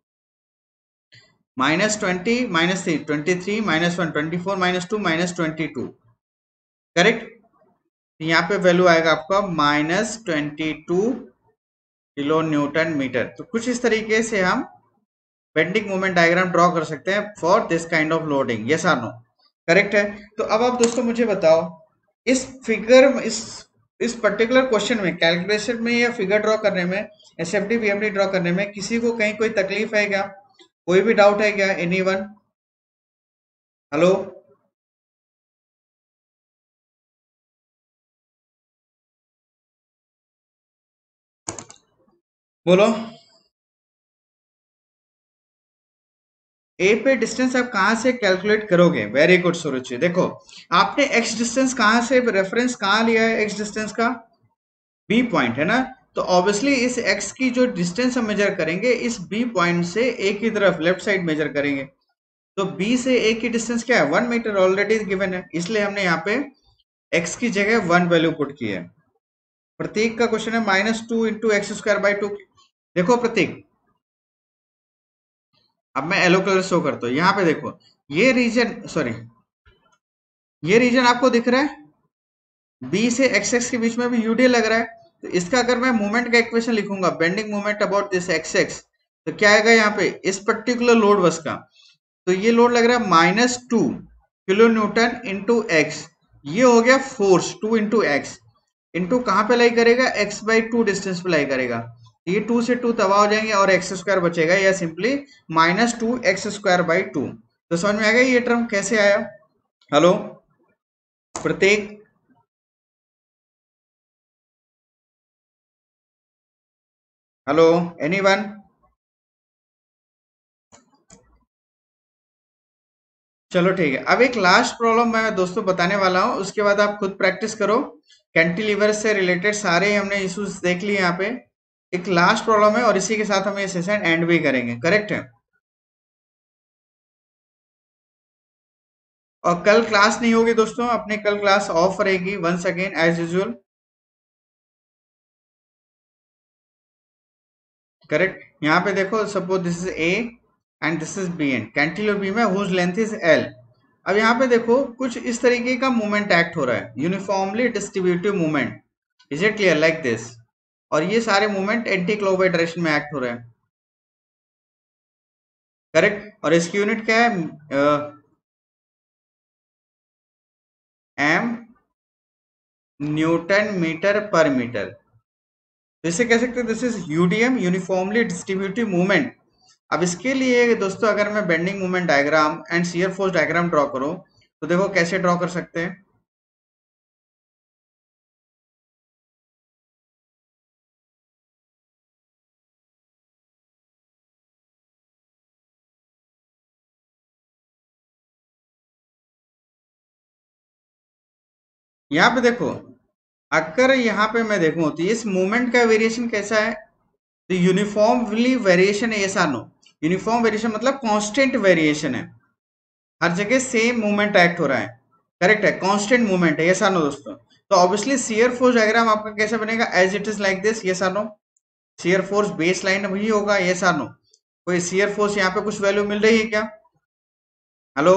minus twenty, minus three twenty three, minus one twenty four, minus two minus twenty two. Correct. यहाँ पे वैल्यू आएगा आपका minus twenty two kilo newton metre. तो कुछ इस तरीके से हम बेंडिंग मोमेंट डायग्राम ड्रॉ कर सकते हैं for this kind of loading. Yes or no. Correct है। तो अब आप दोस्तों मुझे बताओ, इस फिगर में, इस इस पर्टिकुलर क्वेश्चन में, कैलकुलेशन में या फिगर ड्रॉ करने में, एसएफडी बीएमडी ड्रॉ करने में किसी को कहीं कोई तकलीफ है क्या, कोई भी डाउट है क्या, एनीवन? हेलो, बोलो। ए पे डिस्टेंस आप कहाँ से कैलकुलेट करोगे? Very good Suruchi. देखो आपने एक्स डिस्टेंस कहाँ से, रेफरेंस कहाँ लिया है एक्स डिस्टेंस का? बी पॉइंट है ना। तो ऑब्वियसली इस एक्स की जो डिस्टेंस हम मेजर करेंगे इस बी पॉइंट से ए की तरफ लेफ्ट साइड मेजर करेंगे। तो बी से ए की डिस्टेंस क्या है? वन मीटर ऑलरेडी गिवन है, इसलिए हमने यहाँ पे एक्स की जगह वन वैल्यू पुट की है। प्रतीक का क्वेश्चन है minus two into x square by two. देखो प्रतीक, अब मैं येलो कलर शो करता हूँ। यहाँ पे देखो ये रीजन, सॉरी ये रीजन आपको दिख रहा है, बी से एक्स एक्स के बीच में भी यूडी लग रहा है। तो इसका अगर मैं मूवमेंट का इक्वेशन लिखूंगा, bending movement about this x x, तो क्या आएगा यहाँ पे इस पर्टिकुलर लोड बस का? तो ये लोड लग रहा है minus two kilo newton into x. ये हो गया force two into x, into कहाँ पे लाई करेगा? एक्स बाई टू डिस्टेंस पे लाई करेगा। ये टू से टू तबाह हो जाएंगे और एक्स स्क्वायर बचेगा, या simply minus two x square by two. तो समझ में आ गया ये टर्म कैसे आया? Hello Prateek, hello anyone? चलो ठीक है, अब एक लास्ट प्रॉब्लम मैं दोस्तों बताने वाला हूं, उसके बाद आप खुद प्रैक्टिस करो। कैंटिलीवर से रिलेटेड सारे हमने इश्यूज देख लिए यहाँ पे। एक लास्ट प्रॉब्लम है और इसी के साथ हम ये सेशन एंड भी करेंगे, करेक्ट है? और कल क्लास नहीं होगी दोस्तों, अपनी कल क्लास ऑफ रहेगी once again as usual, correct? यहाँ पे देखो suppose this is A and this is B and cantilever beam है हुज लेंथ इज एल। अब यहाँ पे देखो कुछ इस तरीके का मूवमेंट एक्ट हो रहा है, uniformly distributive movement. Is it clear? Like this. और ये सारे मूवमेंट एंटी क्लॉकवाइज डायरेक्शन में एक्ट हो रहे हैं, करेक्ट? और इसकी यूनिट क्या है? एम न्यूटन मीटर पर मीटर। तो इसे कह सकते हैं this is UDM, uniformly distributive movement. अब इसके लिए दोस्तों अगर मैं bending movement diagram and shear force diagram draw करूं, तो देखो कैसे ड्रॉ कर सकते हैं। यहाँ पे देखो, अगर यहाँ पे मैं देखूं तो इस मूवमेंट का वेरिएशन कैसा है? तो यूनिफॉर्मली वेरिएशन है, यस और नो? यूनिफॉर्म वेरिएशन मतलब कांस्टेंट वेरिएशन है, हर जगह सेम मूवमेंट एक्ट हो रहा है, करेक्ट है? कांस्टेंट मूवमेंट है, यस और नो दोस्तों? तो ऑब्वियसली शियर फोर्स डायग्राम आपका कैसे बनेगा? As it is like this, yes और no? Shear force base line वही होगा, यस और नो? कोई शियर फोर्स यहाँ पे कुछ वैल्यू मिल रही है क्या? हेलो?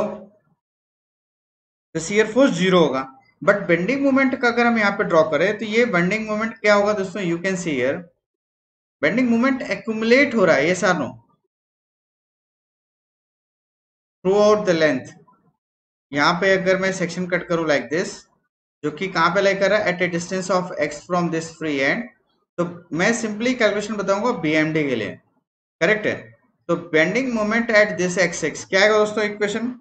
तो शियर फोर्स जीरो होगा। बट बेंडिंग मोमेंट का अगर हम यहाँ पे ड्रॉ करें तो ये बेंडिंग मोमेंट क्या होगा दोस्तों? You can see here bending moment accumulate हो रहा है, यस और no? Throughout the length. यहाँ पे अगर मैं सेक्शन कट करूँ लाइक दिस, जो कि कहाँ पे लाइक कर रहा है? At a distance of X from this free end. तो मैं सिंपली कैलकुलेशन बताऊंगा बीएमडी के लिए, करेक्ट है? तो bending moment at this x x क्या आएगा दोस्तों इक्वेशन?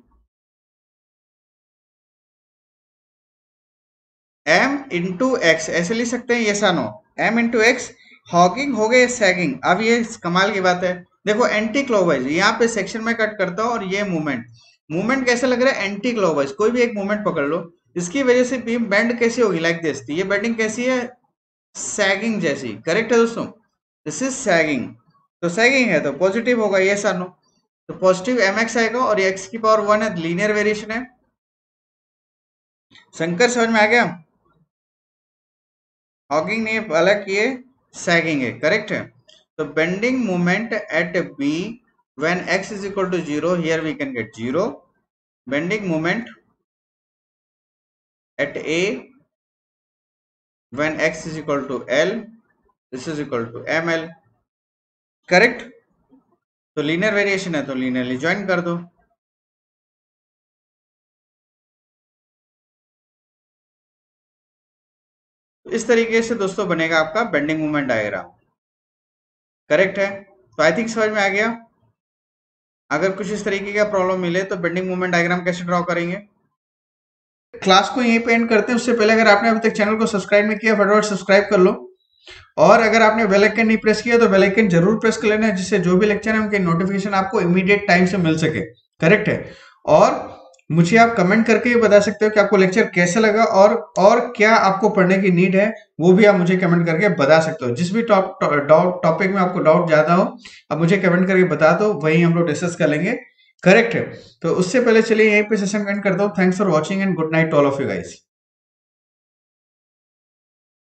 m इंटू एक्स, ऐसे लिख सकते हैं, यस और no? m into X. Hogging हो गए सैगिंग। अब ये कमाल की बात है, देखो एंटी क्लॉकवाइज यहाँ पे सेक्शन में कट करता हूँ और ये मूवमेंट, मूवमेंट कैसे लग रहा है? Anti clockwise. कोई भी एक मूवमेंट पकड़ लो, इसकी वजह से बीम बेंड कैसी होगी? Like this. ये बेंडिंग कैसी है? सैगिंग जैसी, करेक्ट है दोस्तों? This is sagging. तो सैगिंग है तो पॉजिटिव होगा, यस और नो? तो पॉजिटिव एम एक्स आएगा और एक्स की पावर वन है, लीनियर वेरिएशन है। शंकर समझ में आ गया? हॉकिंग ने अलग किए, सैगिंग है, करेक्ट है? तो bending moment at B when x is equal to zero, here we can get zero. Bending moment at a when x is equal to L, this is equal to ml, correct? तो linear variation है तो linearly join कर दो। तो इस तरीके से दोस्तों बनेगा आपका बेंडिंग मोमेंट डायग्राम, करेक्ट है? तो आई थिंक समझ में आ गया। अगर कुछ इस तरीके का प्रॉब्लम मिले तो बेंडिंग मोमेंट डायग्राम कैसे ड्रॉ करेंगे। क्लास को यहीं पे एंड करते हैं, उससे पहले अगर आपने अभी तक चैनल को सब्सक्राइब नहीं किया फटाफट सब्सक्राइब कर लो। और अगर आपने बेल आइकन नहीं प्रेस किया तो बेल आइकन जरूर प्रेस कर लेना, जिससे जो भी लेक्चर है उनके नोटिफिकेशन आपको इमीडिएट टाइम से मिल सके। करेक्ट है। और मुझे आप कमेंट करके भी बता सकते हो कि आपको लेक्चर कैसा लगा, और और क्या आपको पढ़ने की नीड है, वो भी आप मुझे कमेंट करके बता सकते हो। जिस भी टॉपिक में आपको डाउट ज्यादा हो, आप मुझे कमेंट करके बता दो, वही हम लोग डिस्कस कर लेंगे। करेक्ट है। तो उससे पहले चलिए यहीं पे सेशन एंड करता हूँ। Thanks for watching and good night all of you guys.